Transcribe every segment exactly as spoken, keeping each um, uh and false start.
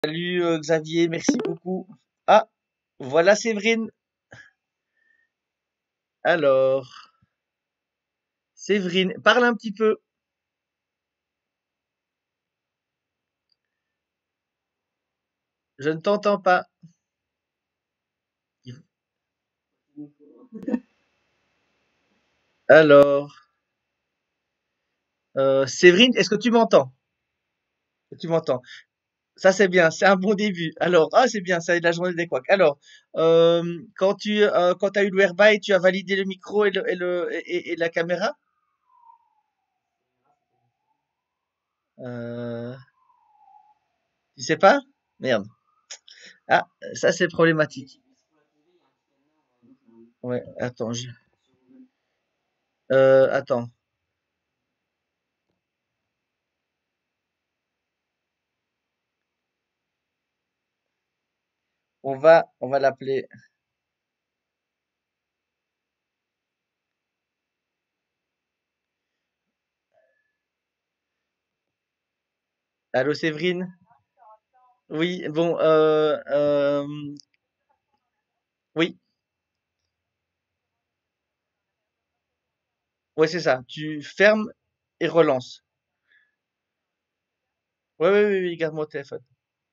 Salut euh, Xavier, merci beaucoup. Ah, voilà Séverine. Alors, Séverine, parle un petit peu. Je ne t'entends pas. Alors, euh, Séverine, est-ce que tu m'entends? Tu m'entends. Ça c'est bien, c'est un bon début. Alors, ah c'est bien, ça est de la journée des couacs. Alors, euh, quand tu euh, quand as eu le whereby, tu as validé le micro et, le, et, le, et, et la caméra? Euh, tu sais pas? Merde. Ah, ça c'est problématique. Ouais, attends, je... euh, attends. On va, on va l'appeler. Allô Séverine? Oui, bon, euh, euh, oui, ouais, c'est ça. Tu fermes et relances. Ouais, ouais, oui, oui, garde mon téléphone.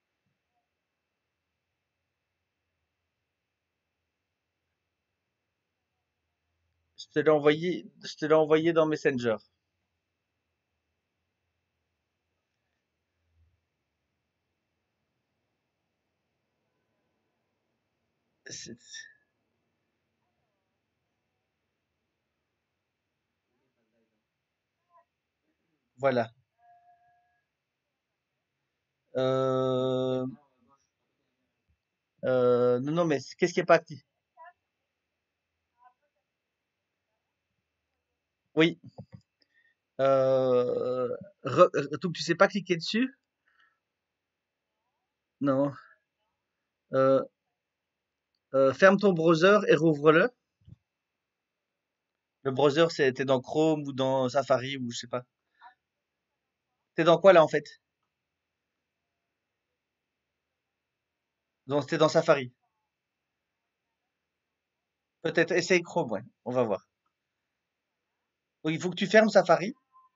Je te l'ai envoyé, je te l'ai envoyé dans Messenger. C'est- Voilà. Euh, euh, non, non, mais qu'est-ce qui est pas actif? Oui. Euh, re- euh, donc tu sais pas cliquer dessus? Non. Euh, euh, ferme ton browser et rouvre-le. Le browser, c'est t'es dans Chrome ou dans Safari ou je sais pas. T'es dans quoi là en fait? Donc t'es dans Safari. Peut-être essaye Chrome, ouais. On va voir. Donc il faut que tu fermes Safari.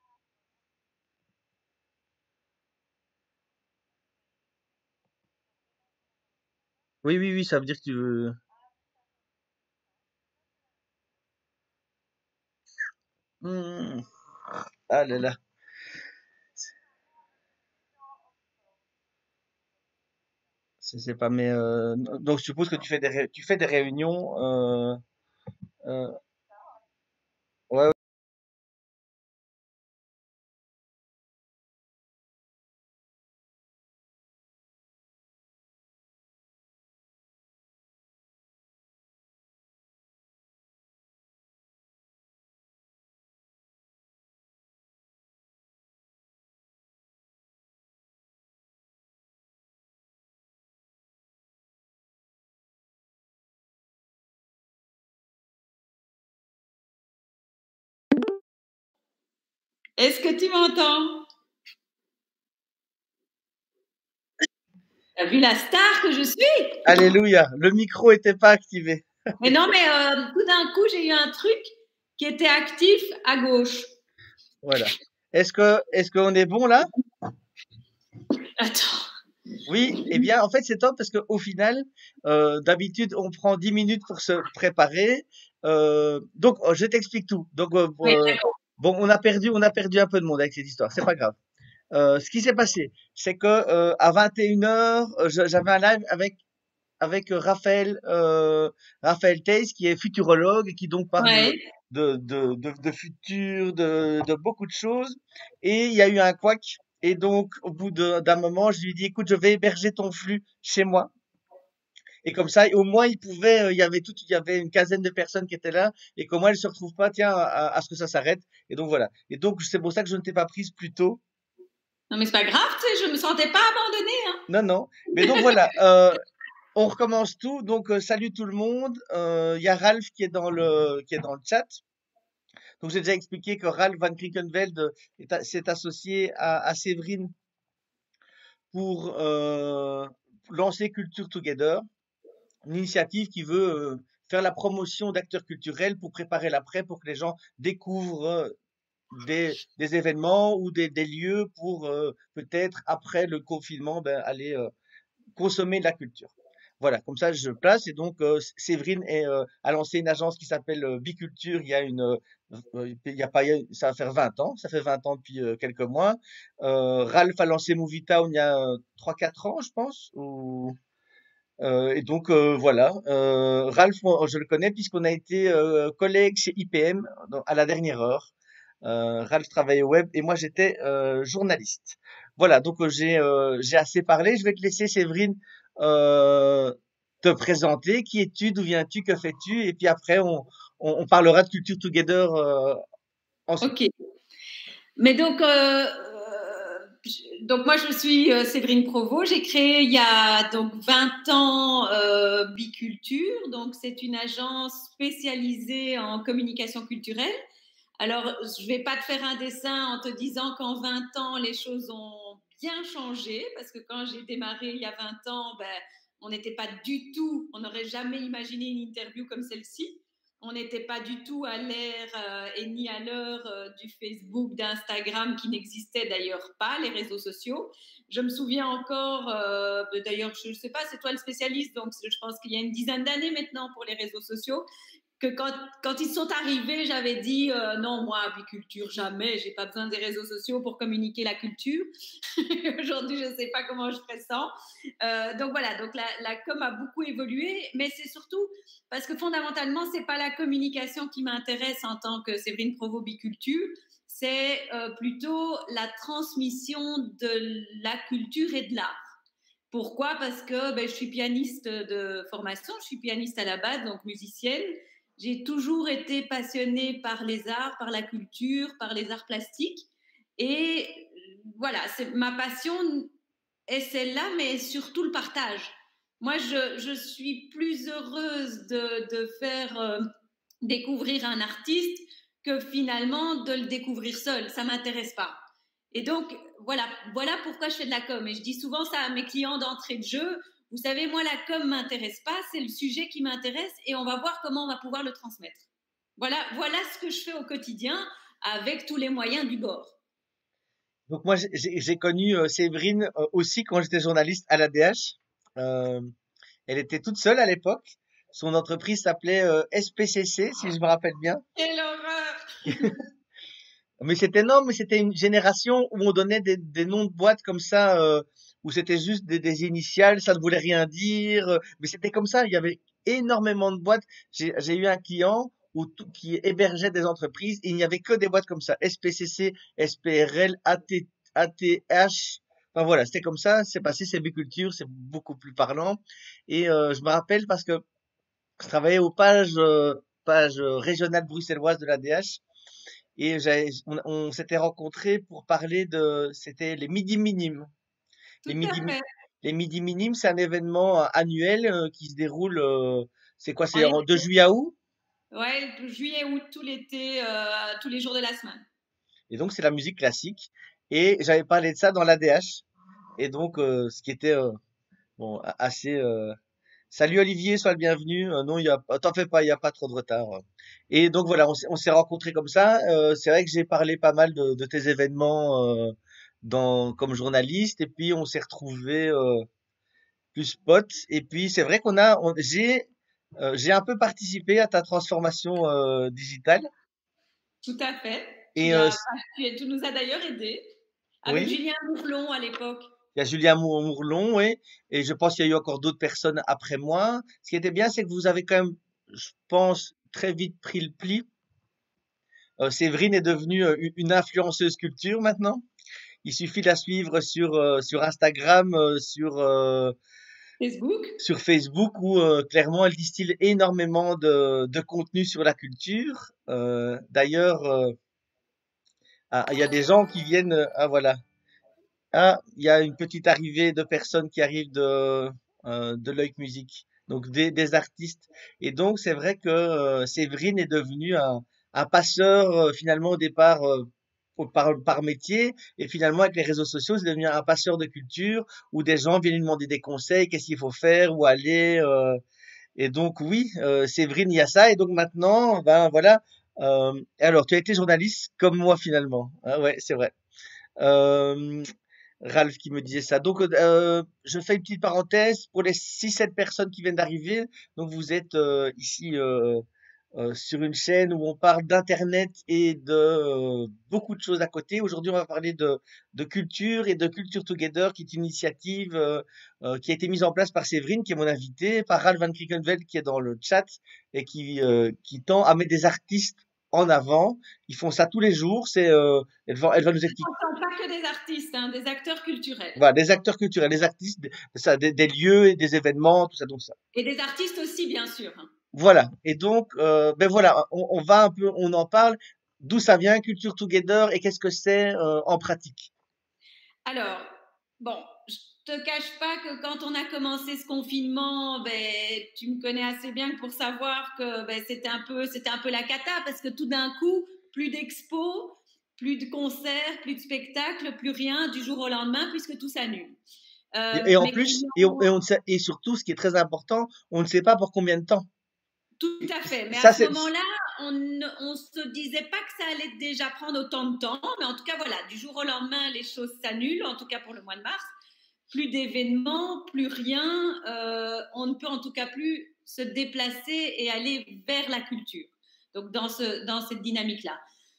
Oui, oui, oui, ça veut dire que tu veux. Hmm. Ah là là. C'est c'est pas mais euh, donc je suppose que tu fais des ré- tu fais des réunions euh, euh, ouais, ouais. Est-ce que tu m'entends? T'as vu la star que je suis? Alléluia, le micro était pas activé. Mais non, mais euh, tout d'un coup, j'ai eu un truc qui était actif à gauche. Voilà. Est-ce que est-ce qu'on est bon là? Attends. Oui, eh bien en fait c'est top parce que au final euh, d'habitude on prend dix minutes pour se préparer. Euh, donc oh, je t'explique tout. Donc euh, Oui, euh, d'accord. bon on a perdu on a perdu un peu de monde avec cette histoire, c'est pas grave. Euh, ce qui s'est passé, c'est que euh, à vingt et une heures, euh, je- j'avais un live avec avec euh, Raphaël, euh, Raphaël Theis, qui est futurologue et qui donc parle de, Ouais. de, de, de, de futur, de, de beaucoup de choses. Et il y a eu un couac. Et donc, au bout de- d'un moment, je lui ai dit, écoute, je vais héberger ton flux chez moi. Et comme ça, au moins, il pouvait, euh, il y avait tout, il y avait une quinzaine de personnes qui étaient là, et qu'au moins, elles se retrouvent pas, tiens, à, à ce que ça s'arrête. Et donc, voilà. Et donc, c'est pour ça que je ne t'ai pas prise plus tôt. Non, mais c'est pas grave, tu sais, je me sentais pas abandonnée, hein. Non, non. Mais donc, voilà. Euh, On recommence tout. Donc, euh, salut tout le monde. Euh, Il y a Ralph qui est dans le, qui est dans le chat. Donc, j'ai déjà expliqué que Ralph Van Klinkenveld est a- s'est associé à, à Séverine pour euh, lancer Culture Together, une initiative qui veut euh, faire la promotion d'acteurs culturels pour préparer l'après, pour que les gens découvrent euh, des, des événements ou des, des lieux pour euh, peut-être après le confinement ben, aller euh, consommer de la culture. Voilà, comme ça je place. Et donc euh, Séverine est, euh, a lancé une agence qui s'appelle euh, Biculture il y a une euh, euh, il y a pas il y a- ça va faire vingt ans, ça fait vingt ans depuis euh, quelques mois. Euh, Ralph a lancé Movie Town il y a euh, trois quatre ans, je pense. Ou, euh, et donc euh, voilà, euh, Ralph, moi, je le connais puisqu'on a été euh, collègues chez I P M dans- à la dernière heure. Euh, Ralph travaillait au web et moi j'étais euh, journaliste. Voilà, donc euh, j'ai euh, j'ai assez parlé. Je vais te laisser, Séverine, euh, te présenter. Qui es-tu? D'où viens-tu? Que fais-tu? Et puis après, on, on, on parlera de Culture Together euh, ensuite. Ok. Mais donc, euh, euh, donc moi, je suis euh, Séverine Provost. J'ai créé il y a donc vingt ans euh, Biculture. Donc, c'est une agence spécialisée en communication culturelle. Alors, je ne vais pas te faire un dessin en te disant qu'en vingt ans, les choses ont bien changé, parce que quand j'ai démarré il y a vingt ans, ben, on n'était pas du tout, on n'aurait jamais imaginé une interview comme celle-ci. On n'était pas du tout à l'ère euh, et ni à l'heure euh, du Facebook, d'Instagram, qui n'existaient d'ailleurs pas, les réseaux sociaux. Je me souviens encore, euh, d'ailleurs, je ne sais pas, c'est toi le spécialiste, donc je pense qu'il y a une dizaine d'années maintenant pour les réseaux sociaux, que quand, quand ils sont arrivés, j'avais dit euh, non, moi, apiculture, jamais, j'ai pas besoin des réseaux sociaux pour communiquer la culture. Aujourd'hui, je ne sais pas comment je ferais ça. Euh, donc voilà, donc la, la com a beaucoup évolué, mais c'est surtout parce que fondamentalement, c'est pas la communication qui m'intéresse en tant que Séverine Provost Biculture, c'est euh, plutôt la transmission de la culture et de l'art. Pourquoi? Parce que ben, je suis pianiste de formation, je suis pianiste à la base, donc musicienne. J'ai toujours été passionnée par les arts, par la culture, par les arts plastiques. Et voilà, c'est, ma passion est celle-là, mais surtout le partage. Moi, je, je suis plus heureuse de, de faire euh, découvrir un artiste que finalement de le découvrir seul. Ça ne m'intéresse pas. Et donc, voilà, voilà pourquoi je fais de la com. Et je dis souvent ça à mes clients d'entrée de jeu. Vous savez, moi, la com ne m'intéresse pas, c'est le sujet qui m'intéresse et on va voir comment on va pouvoir le transmettre. Voilà, voilà ce que je fais au quotidien avec tous les moyens du bord. Donc moi, j'ai j'ai- j'ai connu euh, Séverine euh, aussi quand j'étais journaliste à la D H. Euh, Elle était toute seule à l'époque. Son entreprise s'appelait euh, S P C C, si je me rappelle bien. Quelle horreur! Mais c'était énorme, mais c'était une génération où on donnait des, des noms de boîtes comme ça, euh, où c'était juste des, des initiales, ça ne voulait rien dire. euh, Mais c'était comme ça, il y avait énormément de boîtes. J'ai j'ai eu un client où tout- qui hébergeait des entreprises, et il n'y avait que des boîtes comme ça. S P C C, S P R L, A T, A T H. Enfin voilà, c'était comme ça, c'est passé, c'est Biculture, c'est beaucoup plus parlant. Et euh, je me rappelle parce que je travaillais aux pages, euh, pages euh, régionales bruxelloises de la D H. Et j'avais- on, on s'était rencontrés pour parler de, c'était les Midi Minimes. Les Tout Midi, à Mi- fait. les Midi Minimes, c'est un événement euh, annuel euh, qui se déroule, euh, c'est quoi, En c'est en- de été. juillet à août? Ouais, juillet, août, tout l'été, euh, tous les jours de la semaine. Et donc c'est la musique classique. Et j'avais parlé de ça dans l'A D H. Et donc, euh, ce qui était euh, bon, a- assez... euh, Salut Olivier, sois le bienvenu. Euh, non, il y a, pas- t'en fais pas, il y a pas trop de retard. Et donc voilà, on s'est on s'est rencontrés comme ça. Euh, c'est vrai que j'ai parlé pas mal de, de tes événements euh, dans comme journaliste, et puis on s'est retrouvés euh, plus potes. Et puis c'est vrai qu'on a, on- j'ai euh, j'ai un peu participé à ta transformation euh, digitale. Tout à fait. Et Tu euh, as, tu, tu nous as d'ailleurs aidés avec oui, Julien Bourlon à l'époque. il y a Julien Mour- Mourlon, oui, et je pense qu'il y a eu encore d'autres personnes après moi. Ce qui était bien, c'est que vous avez quand même, je pense, très vite pris le pli. Euh, Séverine est devenue euh, une une influenceuse culture maintenant. Il suffit de la suivre sur, euh, sur Instagram, euh, sur, euh, Facebook. sur Facebook, où euh, clairement elle distille énormément de, de contenu sur la culture. Euh, d'ailleurs, euh, ah, il y a des gens qui viennent. euh, Ah voilà. Ah, il y a une petite arrivée de personnes qui arrivent de, euh, de Loïc Music. Donc des, des artistes. Et donc c'est vrai que euh, Séverine est devenue un, un passeur euh, finalement au départ. euh, au- par, par métier. Et finalement, avec les réseaux sociaux, c'est devenu un passeur de culture où des gens viennent lui demander des conseils, qu'est-ce qu'il faut faire, où aller. euh, et donc, oui, euh, Séverine, il y a ça. Et donc maintenant, ben voilà. Euh, alors, tu as été journaliste comme moi finalement. Ah ouais, c'est vrai. Euh, Ralph qui me disait ça. Donc, euh, je fais une petite parenthèse pour les six sept personnes qui viennent d'arriver. Donc, vous êtes euh, ici euh, euh, sur une chaîne où on parle d'internet et de euh, beaucoup de choses à côté. Aujourd'hui, on va parler de, de culture et de Culture Together, qui est une initiative euh, euh, qui a été mise en place par Séverine, qui est mon invité, par Ralph Van Kriekenveld, qui est dans le chat et qui, euh, qui tend à mettre des artistes en avant. Ils font ça tous les jours. C'est, euh, elle va, elle va nous expliquer. Ce ne sont pas que des artistes, hein, des acteurs culturels. Voilà, des acteurs culturels, des artistes, des, ça, des, des lieux et des événements, tout ça, donc ça. Et des artistes aussi, bien sûr. Hein. Voilà. Et donc, euh, ben voilà, on, on va un peu, on en parle. D'où ça vient, Culture Together, et qu'est-ce que c'est euh, en pratique? Alors, bon, je te cache pas que quand on a commencé ce confinement, ben, tu me connais assez bien pour savoir que ben, c'était un peu, c'était un peu la cata parce que tout d'un coup, plus d'expos, plus de concerts, plus de spectacles, plus rien du jour au lendemain puisque tout s'annule. Et, Euh, et en mes plus, et, on, clients, et, on ne sait- et surtout, ce qui est très important, on ne sait pas pour combien de temps. tout à fait. Mais à Ça, ce c'est, moment-là, on ne on se disait pas que ça allait déjà prendre autant de temps. Mais en tout cas, voilà, du jour au lendemain, les choses s'annulent, en tout cas pour le mois de mars. Plus d'événements, plus rien. Euh, on ne peut en tout cas plus se déplacer et aller vers la culture. Donc dans, ce, dans cette dynamique-là.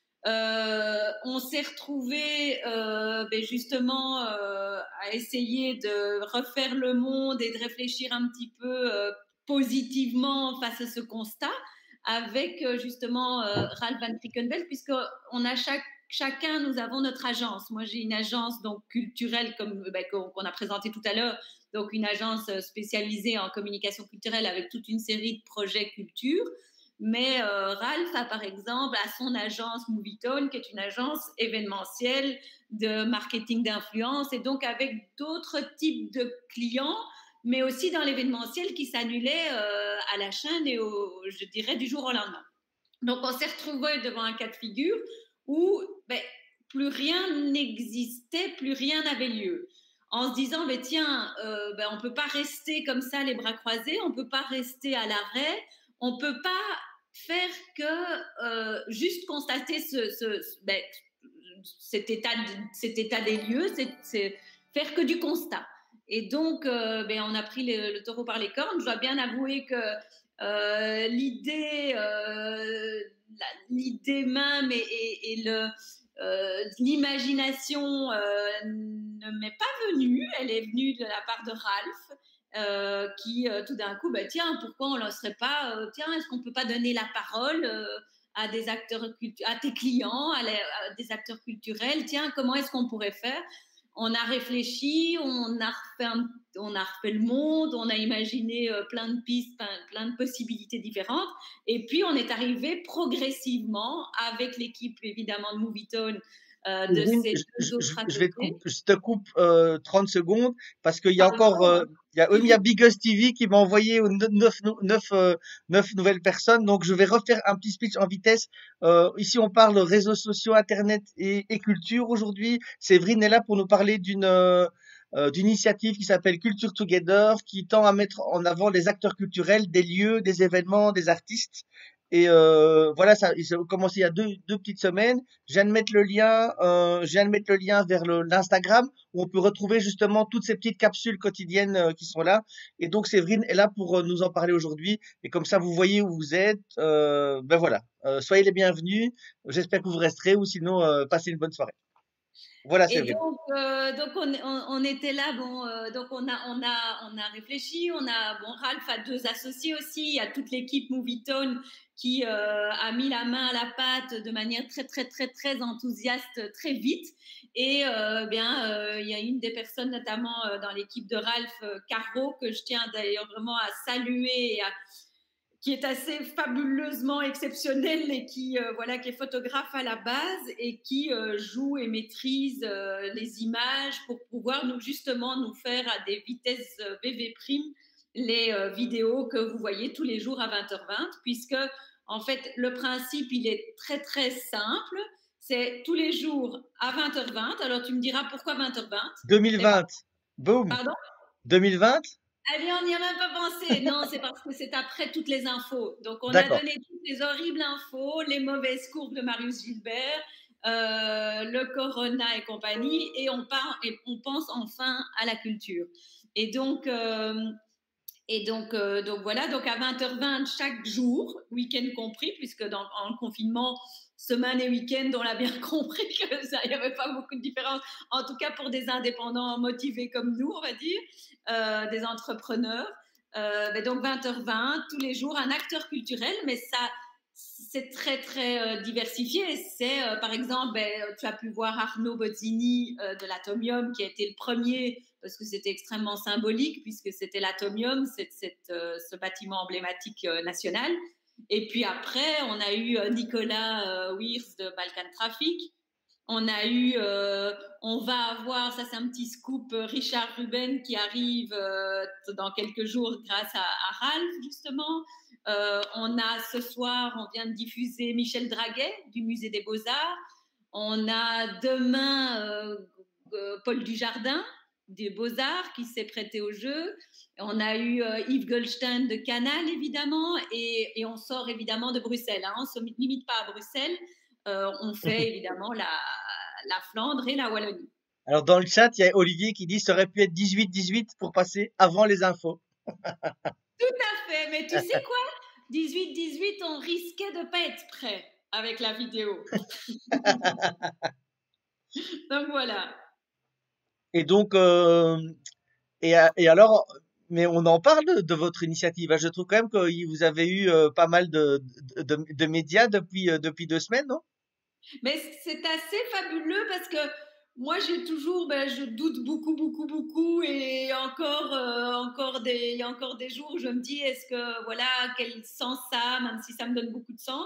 Euh, on s'est retrouvé euh, ben justement euh, à essayer de refaire le monde et de réfléchir un petit peu euh, positivement face à ce constat avec euh, justement euh, Ralph Van Kriekenveld puisque on a chaque chacun nous avons notre agence. Moi j'ai une agence donc culturelle comme ben, qu'on a présenté tout à l'heure, donc une agence spécialisée en communication culturelle avec toute une série de projets culture. Mais euh, Ralph a par exemple à son agence Movietone, qui est une agence événementielle de marketing d'influence, et donc avec d'autres types de clients, mais aussi dans l'événementiel qui s'annulait euh, à la chaîne et au, je dirais du jour au lendemain. Donc on s'est retrouvé devant un cas de figure où ben, plus rien n'existait, plus rien n'avait lieu. En se disant, ben, tiens, euh, ben, on ne peut pas rester comme ça les bras croisés, on ne peut pas rester à l'arrêt, on ne peut pas faire que euh, juste constater ce, ce, ben, cet, état de, cet état des lieux, c'est, c'est faire que du constat. Et donc, euh, ben, on a pris le, le taureau par les cornes. Je dois bien avouer que euh, l'idée, euh, la, l'idée même et, et, et le, euh, l'imagination euh, ne m'est pas venue. Elle est venue de la part de Ralph. Euh, qui euh, tout d'un coup, bah, tiens, pourquoi on ne lancerait pas, euh, tiens, est-ce qu'on ne peut pas donner la parole euh, à des acteurs cultu- à tes clients, à, les, à des acteurs culturels, tiens, comment est-ce qu'on pourrait faire? On a réfléchi, on a refait, un, on a refait le monde, on a imaginé euh, plein de pistes, plein, plein de possibilités différentes, et puis on est arrivé progressivement avec l'équipe évidemment de Movietone euh, de Séverine, ces je, deux je- autres je vais te couper, associés. je te coupe euh, trente secondes parce qu'il y a encore, Pardon, euh, il y a, oui, mais il y a Biggest T V qui m'a envoyé neuf, neuf, euh, neuf nouvelles personnes. Donc, je vais refaire un petit speech en vitesse. Euh, ici, on parle réseaux sociaux, Internet et, et culture. Aujourd'hui, Séverine est là pour nous parler d'une euh, euh, d'une initiative qui s'appelle Culture Together, qui tend à mettre en avant les acteurs culturels, des lieux, des événements, des artistes. Et euh, voilà, ça, ça a commencé il y a deux, deux petites semaines. Je viens de mettre le lien, euh, je viens de mettre le lien vers le, l'Instagram où on peut retrouver justement toutes ces petites capsules quotidiennes euh, qui sont là. Et donc Séverine est là pour euh, nous en parler aujourd'hui. Et comme ça, vous voyez où vous êtes. Euh, ben voilà, Euh, soyez les bienvenus. J'espère que vous resterez ou sinon euh, passez une bonne soirée. Voilà Et Séverine. donc, euh, donc on, on, on, était là, bon, euh, donc on a, on, a, on a réfléchi, on a, bon, Ralph a deux associés aussi, il y a toute l'équipe Movietone qui euh, a mis la main à la pâte de manière très, très, très, très enthousiaste très vite. Et euh, bien, euh, il y a une des personnes, notamment euh, dans l'équipe de Ralph, euh, Caro, que je tiens d'ailleurs vraiment à saluer et à qui est assez fabuleusement exceptionnel et qui euh, voilà qui est photographe à la base et qui euh, joue et maîtrise euh, les images pour pouvoir nous justement nous faire à des vitesses euh, V V prime les euh, vidéos que vous voyez tous les jours à vingt heures vingt puisque en fait le principe il est très très simple, c'est tous les jours à vingt heures vingt. Alors, tu me diras pourquoi vingt heures vingt? C'est pas... deux mille vingt. Boum. Pardon? deux mille vingt? Eh bien, on n'y a même pas pensé. Non, c'est parce que c'est après toutes les infos. Donc, on a D'accord. donné toutes les horribles infos, les mauvaises courbes de Marius Gilbert, euh, le corona et compagnie, et on, part, et on pense enfin à la culture. Et donc, euh, et donc, euh, donc voilà, donc à vingt heures vingt chaque jour, week-end compris, puisque dans en confinement, semaine et week-end, on a bien compris que ça, il n'y avait pas beaucoup de différence, en tout cas pour des indépendants motivés comme nous, on va dire, euh, des entrepreneurs. Euh, ben donc vingt heures vingt, tous les jours, un acteur culturel, mais ça, c'est très, très euh, diversifié. C'est, euh, par exemple, ben, tu as pu voir Arnaud Bozzini euh, de l'Atomium, qui a été le premier, parce que c'était extrêmement symbolique, puisque c'était l'Atomium, c'est, c'est, euh, ce bâtiment emblématique euh, national. Et puis après, on a eu euh, Nicolas euh, Wiers de Balkan Traffic. On a eu, euh, on va avoir, ça c'est un petit scoop, euh, Richard Ruben qui arrive euh, dans quelques jours grâce à, à Ralph justement. Euh, on a ce soir, on vient de diffuser Michel Draguet du Musée des Beaux-Arts. On a demain euh, euh, Paul Dujardin des Beaux-Arts qui s'est prêté au jeu. On a eu euh, Yves Goldstein de Canal évidemment et, et on sort évidemment de Bruxelles. Hein. On ne se limite pas à Bruxelles. Euh, on fait évidemment la, la Flandre et la Wallonie. Alors, dans le chat, il y a Olivier qui dit ça aurait pu être dix-huit dix-huit pour passer avant les infos. Tout à fait, mais tu sais quoi? dix-huit dix-huit, on risquait de ne pas être prêt avec la vidéo. Donc voilà. Et donc, euh, et, et alors, mais on en parle de, de votre initiative. Je trouve quand même que vous avez eu euh, pas mal de, de, de, de médias depuis, euh, depuis deux semaines, non? Mais c'est assez fabuleux parce que moi, j'ai toujours, ben, je doute beaucoup, beaucoup, beaucoup, et encore, euh, encore des, il y a encore des jours où je me dis, est-ce que, voilà, quel sens ça a, même si ça me donne beaucoup de sens.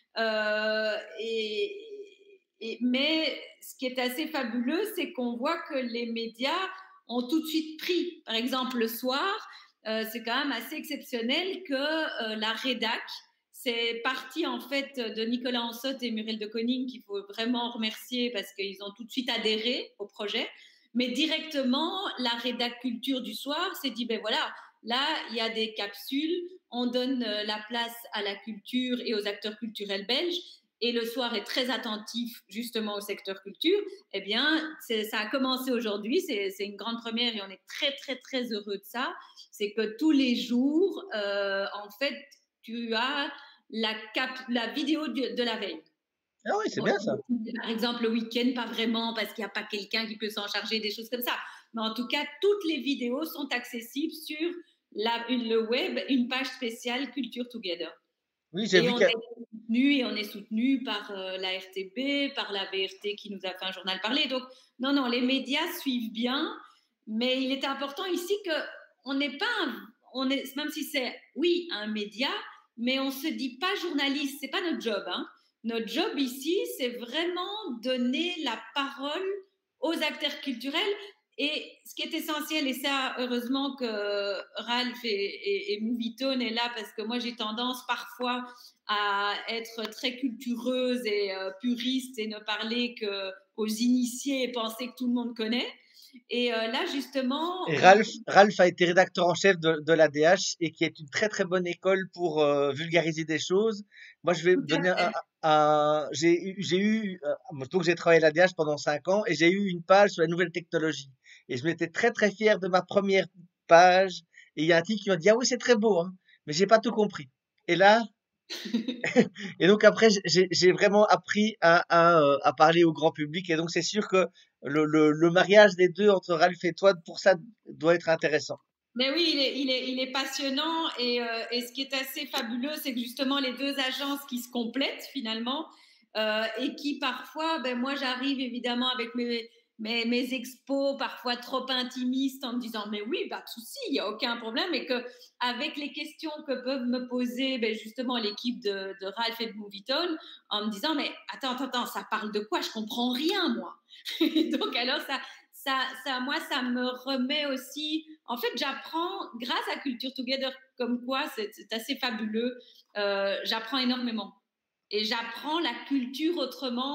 Euh, et, et, mais ce qui est assez fabuleux, c'est qu'on voit que les médias ont tout de suite pris. Par exemple, le soir, euh, c'est quand même assez exceptionnel que euh, la rédac, c'est parti en fait de Nicolas Ansotte et Muriel de Koning qu'il faut vraiment remercier parce qu'ils ont tout de suite adhéré au projet. Mais directement, la rédac culture du soir s'est dit, ben voilà, là, il y a des capsules, on donne la place à la culture et aux acteurs culturels belges, et le soir est très attentif justement au secteur culture. Eh bien, ça a commencé aujourd'hui, c'est, c'est une grande première et on est très, très, très heureux de ça. C'est que tous les jours, euh, en fait, tu as la, cap, la vidéo de, de la veille. Ah oui, c'est bien ça. Par exemple, le week-end, pas vraiment, parce qu'il n'y a pas quelqu'un qui peut s'en charger, des choses comme ça. Mais en tout cas, toutes les vidéos sont accessibles sur la, le web, une page spéciale Culture Together. Oui, j'ai et vu on qu'il y a... est soutenu, et on est soutenu par euh, la R T B, par la V R T qui nous a fait un journal parlé. Donc, non, non, les médias suivent bien, mais il est important ici qu'on n'est pas, un, on est, même si c'est, oui, un média, mais on ne se dit pas journaliste, c'est pas notre job. Hein. Notre job ici, c'est vraiment donner la parole aux acteurs culturels. Et ce qui est essentiel, et ça, heureusement que Ralph et, et, et Movietone est là, parce que moi, j'ai tendance parfois à être très cultureuse et euh, puriste et ne parler qu'aux initiés et penser que tout le monde connaît. Et euh, là, justement... Et Ralph, on... Ralph a été rédacteur en chef de, de l'A D H et qui est une très très bonne école pour euh, vulgariser des choses. Moi, je vais vous donner un... un j'ai, j'ai eu... Euh, donc, j'ai travaillé à l'A D H pendant cinq ans et j'ai eu une page sur la nouvelle technologie. Et je m'étais très très fier de ma première page. Et il y a un type qui m'a dit, ah oui, c'est très beau, hein, mais j'ai pas tout compris. Et là... et donc après, j'ai, j'ai vraiment appris à, à, à parler au grand public. Et donc, c'est sûr que le, le, le mariage des deux entre Ralph et toi, pour ça, doit être intéressant. Mais oui, il est, il est, il est passionnant. Et, euh, et ce qui est assez fabuleux, c'est que justement, les deux agences qui se complètent finalement euh, et qui parfois, ben moi, j'arrive évidemment avec mes... Mes, mes expos parfois trop intimistes en me disant mais oui, pas de souci, il n'y a aucun problème, et qu'avec les questions que peuvent me poser ben, justement l'équipe de, de Ralph et de Movietone en me disant mais attends, attends, attends, ça parle de quoi? Je comprends rien moi. Donc alors ça, ça, ça, moi, ça me remet aussi... En fait, j'apprends grâce à Culture Together, comme quoi c'est, c'est assez fabuleux, euh, j'apprends énormément. Et j'apprends la culture autrement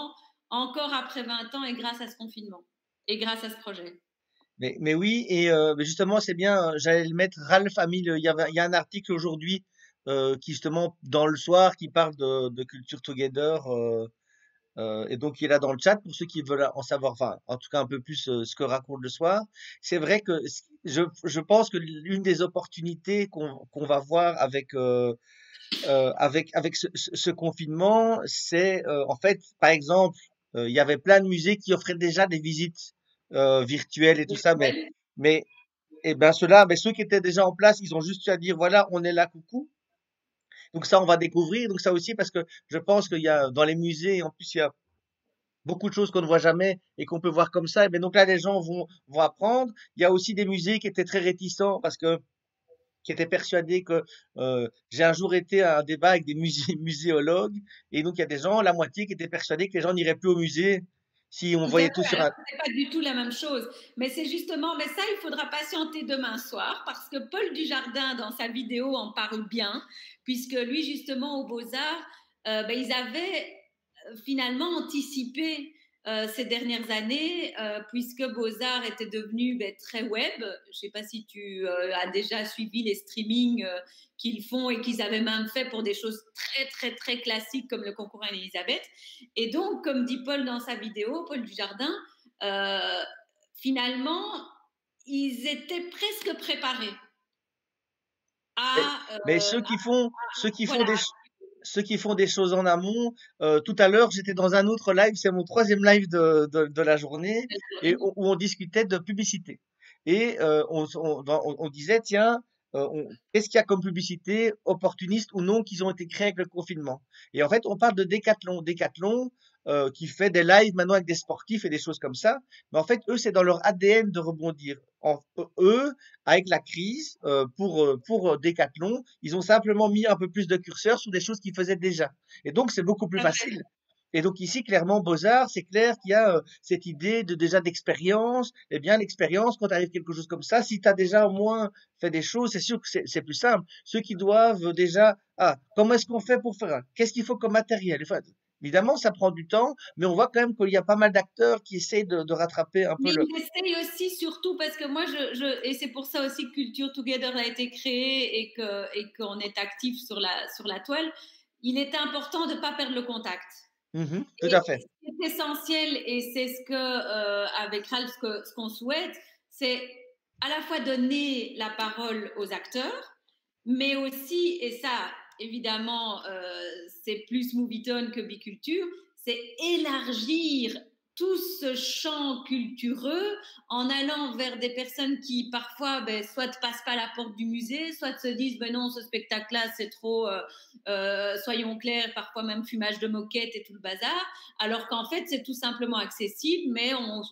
encore après vingt ans et grâce à ce confinement et grâce à ce projet. Mais, mais oui, et euh, mais justement, c'est bien, euh, j'allais le mettre, Ralph a mis, le- il y avait, il y a un article aujourd'hui euh, qui justement, dans le soir, qui parle de, de Culture Together, euh, euh, et donc il est là dans le chat pour ceux qui veulent en savoir, enfin, en tout cas un peu plus euh, ce que raconte le soir. C'est vrai que c- je, je pense que l'une des opportunités qu'on qu'on va voir avec, euh, euh, avec, avec ce, ce- ce confinement, c'est euh, en fait, par exemple, euh, il y avait plein de musées qui offraient déjà des visites euh, virtuelles et tout ça, mais, Virtuel. mais et ben ceux-là, ben ceux qui étaient déjà en place, ils ont juste eu à dire voilà, on est là, coucou. Donc ça, on va découvrir. Donc ça aussi, parce que je pense qu'il y a dans les musées, en plus, il y a beaucoup de choses qu'on ne voit jamais et qu'on peut voir comme ça. Et ben donc là, les gens vont vont apprendre. Il y a aussi des musées qui étaient très réticents parce que qui étaient persuadés que euh, j'ai un jour été à un débat avec des musées, muséologues et donc il y a des gens, la moitié, qui étaient persuadés que les gens n'iraient plus au musée si on Tout à voyait tout fait. sur Alors, un. c'est pas du tout la même chose. Mais c'est justement, mais ça, il faudra patienter demain soir parce que Paul Dujardin, dans sa vidéo, en parle bien, puisque lui, justement, aux Beaux-Arts, euh, ben, ils avaient euh, finalement anticipé euh, ces dernières années, euh, puisque Beaux-Arts était devenu ben, très web. Je ne sais pas si tu euh, as déjà suivi les streamings euh, qu'ils font et qu'ils avaient même fait pour des choses très, très, très classiques comme le concours Anne-Elisabeth. Et donc, comme dit Paul dans sa vidéo, Paul Dujardin, euh, finalement, ils étaient presque préparés Mais, à, mais euh, ceux à- qui font, ceux qui font voilà, des, ch- ceux qui font des choses en amont, euh, tout à l'heure, j'étais dans un autre live, c'est mon troisième live de, de, de la journée, et où, où on discutait de publicité. Et euh, on, on, dans- on- on disait, tiens, euh, on- qu'est-ce qu'il y a comme publicité, opportuniste ou non, qu'ils ont été créés avec le confinement? Et en fait, on parle de Decathlon. Decathlon, euh, qui fait des lives maintenant avec des sportifs et des choses comme ça. Mais en fait, eux, c'est dans leur A D N de rebondir. En, eux, avec la crise, euh, pour, euh, pour euh, Decathlon, ils ont simplement mis un peu plus de curseur sur des choses qu'ils faisaient déjà. Et donc, c'est beaucoup plus facile. Et donc ici, clairement, Beaux-Arts, c'est clair qu'il y a euh, cette idée de déjà d'expérience. Eh bien, l'expérience, quand arrive quelque chose comme ça, si tu as déjà au moins fait des choses, c'est sûr que c'est c'est plus simple. Ceux qui doivent déjà, ah, comment est-ce qu'on fait pour faire un- Qu'est-ce qu'il faut comme matériel? Enfin, évidemment, ça prend du temps, mais on voit quand même qu'il y a pas mal d'acteurs qui essayent de, de rattraper un peu mais le. ils essayent aussi, surtout parce que moi, je, je et c'est pour ça aussi que Culture Together a été créé et que et qu'on est actif sur la sur la toile. Il était important de ne pas perdre le contact. Mhm, tout Et à fait. ce qui est essentiel, et c'est ce que, euh, avec Ralph, ce que- ce qu'on souhaite, c'est à la fois donner la parole aux acteurs, mais aussi, et ça, évidemment, euh, c'est plus Movietone que Biculture, c'est élargir tout ce champ cultureux en allant vers des personnes qui parfois ben, soit ne passent pas la porte du musée, soit se disent ben non, ce spectacle-là c'est trop, euh, euh, soyons clairs, parfois même fumage de moquette et tout le bazar, alors qu'en fait c'est tout simplement accessible, mais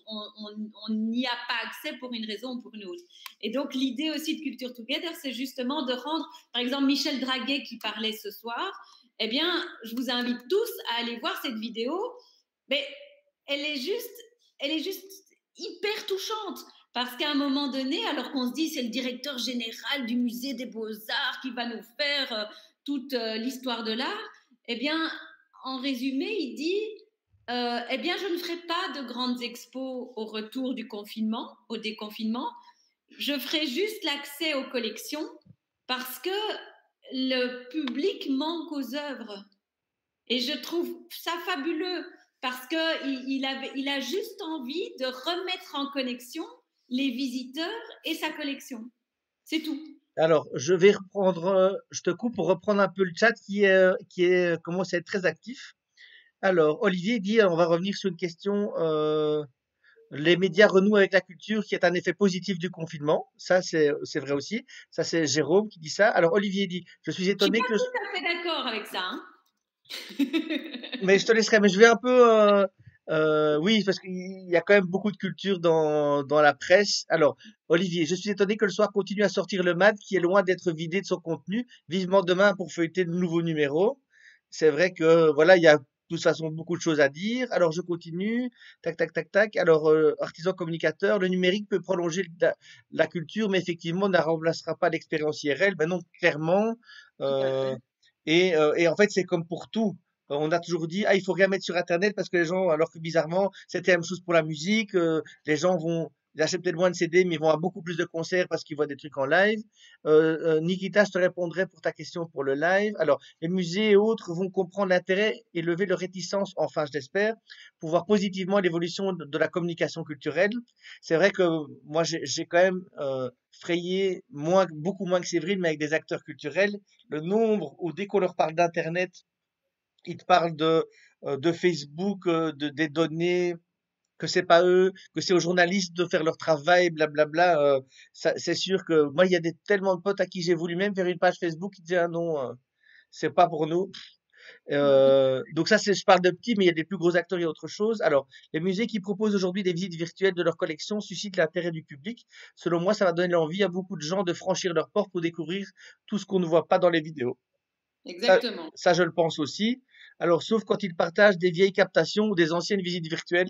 on n'y a pas accès pour une raison ou pour une autre. Et donc l'idée aussi de Culture Together, c'est justement de rendre, par exemple Michel Draguet qui parlait ce soir, eh bien je vous invite tous à aller voir cette vidéo, mais elle est juste, elle est juste hyper touchante. Parce qu'à un moment donné, alors qu'on se dit c'est le directeur général du musée des beaux-arts qui va nous faire euh, toute euh, l'histoire de l'art, eh bien, en résumé, il dit euh, eh bien, je ne ferai pas de grandes expos au retour du confinement, au déconfinement. Je ferai juste l'accès aux collections parce que le public manque aux œuvres. Et je trouve ça fabuleux parce qu'il il avait, il a juste envie de remettre en connexion les visiteurs et sa collection. C'est tout. Alors, je vais reprendre, euh, je te coupe pour reprendre un peu le chat qui est, euh, qui est, commence à être très actif. Alors, Olivier dit, on va revenir sur une question, euh, les médias renouent avec la culture qui est un effet positif du confinement. Ça, c'est, c'est vrai aussi. Ça, c'est Jérôme qui dit ça. Alors, Olivier dit, je suis Je ne suis étonné pas que le, tout à fait d'accord avec ça. Hein. mais je te laisserai, mais je vais un peu, euh, euh, oui, parce qu'il y a quand même beaucoup de culture dans, dans la presse. Alors, Olivier, je suis étonné que le soir continue à sortir le M A D qui est loin d'être vidé de son contenu. Vivement demain pour feuilleter de nouveaux numéros. C'est vrai que, voilà, il y a de toute façon beaucoup de choses à dire. Alors, je continue. Tac, tac, tac, tac. Alors, euh, artisan communicateur, le numérique peut prolonger la, la culture, mais effectivement, ne remplacera pas l'expérience I R L. Ben non, clairement. Tout à euh, fait. et, euh, et en fait, c'est comme pour tout. Euh, On a toujours dit, ah, il faut rien mettre sur Internet parce que les gens, alors que bizarrement, c'était la même chose pour la musique. Euh, les gens vont, ils achètent peut-être moins de C D, mais ils vont à beaucoup plus de concerts parce qu'ils voient des trucs en live. Euh, euh, Nikita, je te répondrai pour ta question pour le live. Alors, les musées et autres vont comprendre l'intérêt et lever leur réticence, enfin, je l'espère, pour voir positivement l'évolution de, de la communication culturelle. C'est vrai que moi, j'ai j'ai quand même euh, frayé moins, beaucoup moins que Séverine, mais avec des acteurs culturels. Le nombre où dès qu'on leur parle d'Internet, ils te parlent de, euh, de Facebook, euh, de, des données, que c'est pas eux, que c'est aux journalistes de faire leur travail, blablabla. Euh, ça, c'est sûr que moi, il y a des, tellement de potes à qui j'ai voulu même faire une page Facebook qui disaient ah non, euh, c'est pas pour nous. Euh, donc ça, c'est, je parle de petits, mais il y a des plus gros acteurs, il y a autre chose. Alors, les musées qui proposent aujourd'hui des visites virtuelles de leur collection suscitent l'intérêt du public. Selon moi, ça va donner l'envie à beaucoup de gens de franchir leurs portes pour découvrir tout ce qu'on ne voit pas dans les vidéos. Ça, Exactement. ça, je le pense aussi. Alors, sauf quand ils partagent des vieilles captations ou des anciennes visites virtuelles.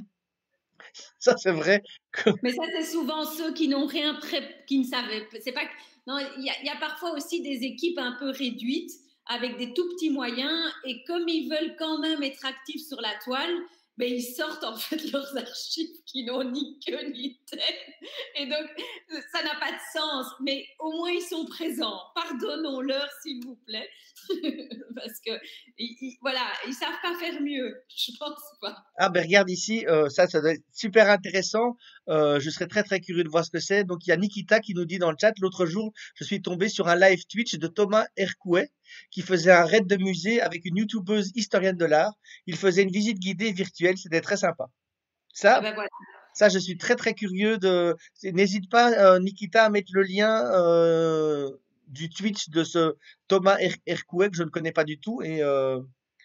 Ça, c'est vrai que, Mais ça, c'est souvent ceux qui n'ont rien pré... qui ne savaient pas. C'est pas que... Non, il y, a, il y a parfois aussi des équipes un peu réduites avec des tout petits moyens et comme ils veulent quand même être actifs sur la toile, ben ils sortent en fait leurs archives qui n'ont ni queue ni tête. Et donc, ça n'a pas de sens. Mais au moins, ils sont présents. Pardonnons-leur, s'il vous plaît. Parce que, ils, ils, voilà, ils savent pas faire mieux. Je pense pas. ah, ben regarde ici, euh, ça, ça doit être super intéressant. Euh, je serais très, très curieux de voir ce que c'est. Donc, il y a Nikita qui nous dit dans le chat, l'autre jour, je suis tombé sur un live Twitch de Thomas Hercouet qui faisait un raid de musée avec une youtubeuse historienne de l'art. Il faisait une visite guidée virtuelle. C'était très sympa. Ah Ça, ben voilà. ça, je suis très, très curieux de, c'est- n'hésite pas, euh, Nikita, à mettre le lien, euh, du Twitch de ce Thomas Her- Hercouet que je ne connais pas du tout. Et, euh,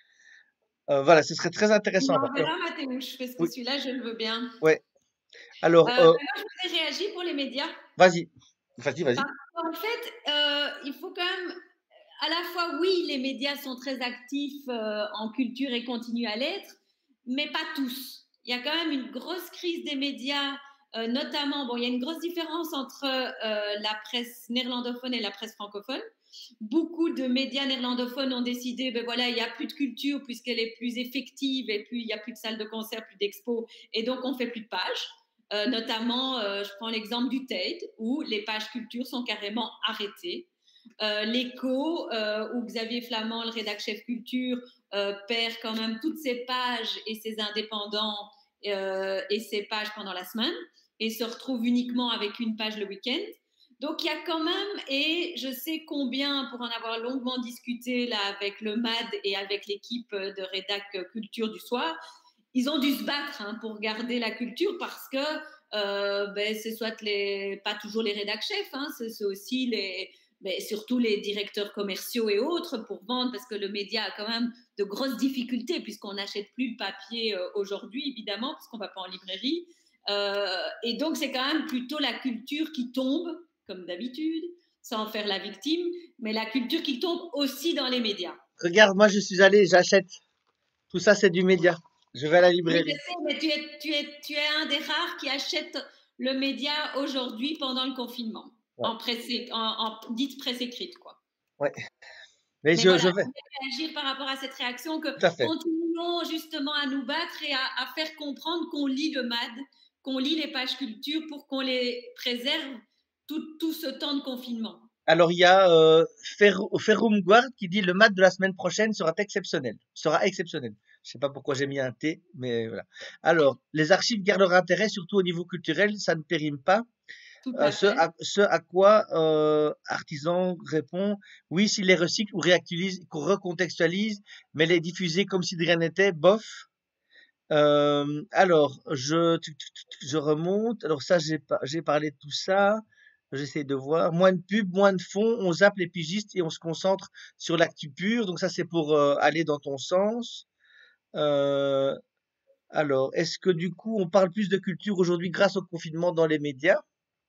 euh, voilà, ce serait très Tu intéressant à voir. Alors, m'enverras, Mathéouche, parce que oui, celui-là, je le veux bien. ouais. Euh, Alors, ben euh, moi, je voudrais réagir pour les médias. vas-y, vas-y, vas-y. Parce qu'en fait, euh, il faut quand même, à la fois, oui, les médias sont très actifs euh, en culture et continuent à l'être, mais pas tous. Il y a quand même une grosse crise des médias, euh, notamment, bon, il y a une grosse différence entre euh, la presse néerlandophone et la presse francophone. Beaucoup de médias néerlandophones ont décidé, ben voilà, il n'y a plus de culture puisqu'elle est plus effective et puis il n'y a plus de salles de concert, plus d'expos, et donc on fait plus de pages. Euh, notamment, euh, je prends l'exemple du Tate, où les pages culture sont carrément arrêtées. Euh, L'Écho, euh, où Xavier Flamand, le rédac chef culture, euh, perd quand même toutes ses pages et ses indépendants euh, et ses pages pendant la semaine et se retrouve uniquement avec une page le week-end. Donc il y a quand même, et je sais combien, pour en avoir longuement discuté là avec le M A D et avec l'équipe de rédac culture du soir, ils ont dû se battre hein, pour garder la culture parce que euh, ben, c'est soit les, pas toujours les rédac chefs, hein, c'est aussi les, ben, surtout les directeurs commerciaux et autres pour vendre parce que le média a quand même de grosses difficultés puisqu'on n'achète plus le papier euh, aujourd'hui évidemment parce qu'on ne va pas en librairie euh, et donc c'est quand même plutôt la culture qui tombe comme d'habitude sans faire la victime mais la culture qui tombe aussi dans les médias. Regarde, moi, je suis allé, j'achète. Tout ça, c'est du média. Je vais à la Oui, je librairie. sais, mais tu es, tu es, tu es un des rares qui achète le média aujourd'hui pendant le confinement, Ouais, en, presse, en, en dite presse écrite, quoi. ouais. Mais Mais je, voilà, je vais. je voulais réagir par rapport à cette réaction que Tout à fait. continuons justement à nous battre et à, à faire comprendre qu'on lit le M A D, qu'on lit les pages culture pour qu'on les préserve tout, tout ce temps de confinement. Alors, il y a euh, Fer Ferrum Guard qui dit le match de la semaine prochaine sera exceptionnel. Sera exceptionnel. Je sais pas pourquoi j'ai mis un T, mais voilà. Alors, les archives gardent leur intérêt, surtout au niveau culturel, ça ne périme pas. Tout Euh, à ce, fait. à, ce à quoi euh, Artisan répond, oui, s'il les recycle ou réactualise, qu'on recontextualise, mais les diffuser comme si de rien n'était, bof. Euh, alors, je, tu- tu- tu- je remonte. Alors ça, j'ai pas, j'ai parlé de tout ça. J'essaie de voir. Moins de pub, moins de fond. On zappe les pigistes et on se concentre sur l'actu pure. Donc ça, c'est pour euh, aller dans ton sens. Euh, alors, est-ce que du coup, on parle plus de culture aujourd'hui grâce au confinement dans les médias?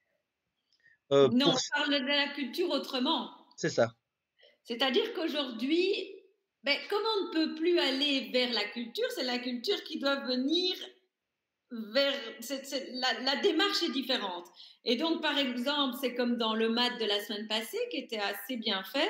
Euh, Non, pour, on parle de la culture autrement. c'est ça. C'est-à-dire qu'aujourd'hui, ben, comme on ne peut plus aller vers la culture, c'est la culture qui doit venir vers... c'est- c'est- la, la démarche est différente. Et donc, par exemple, c'est comme dans le M A D de la semaine passée, qui était assez bien fait.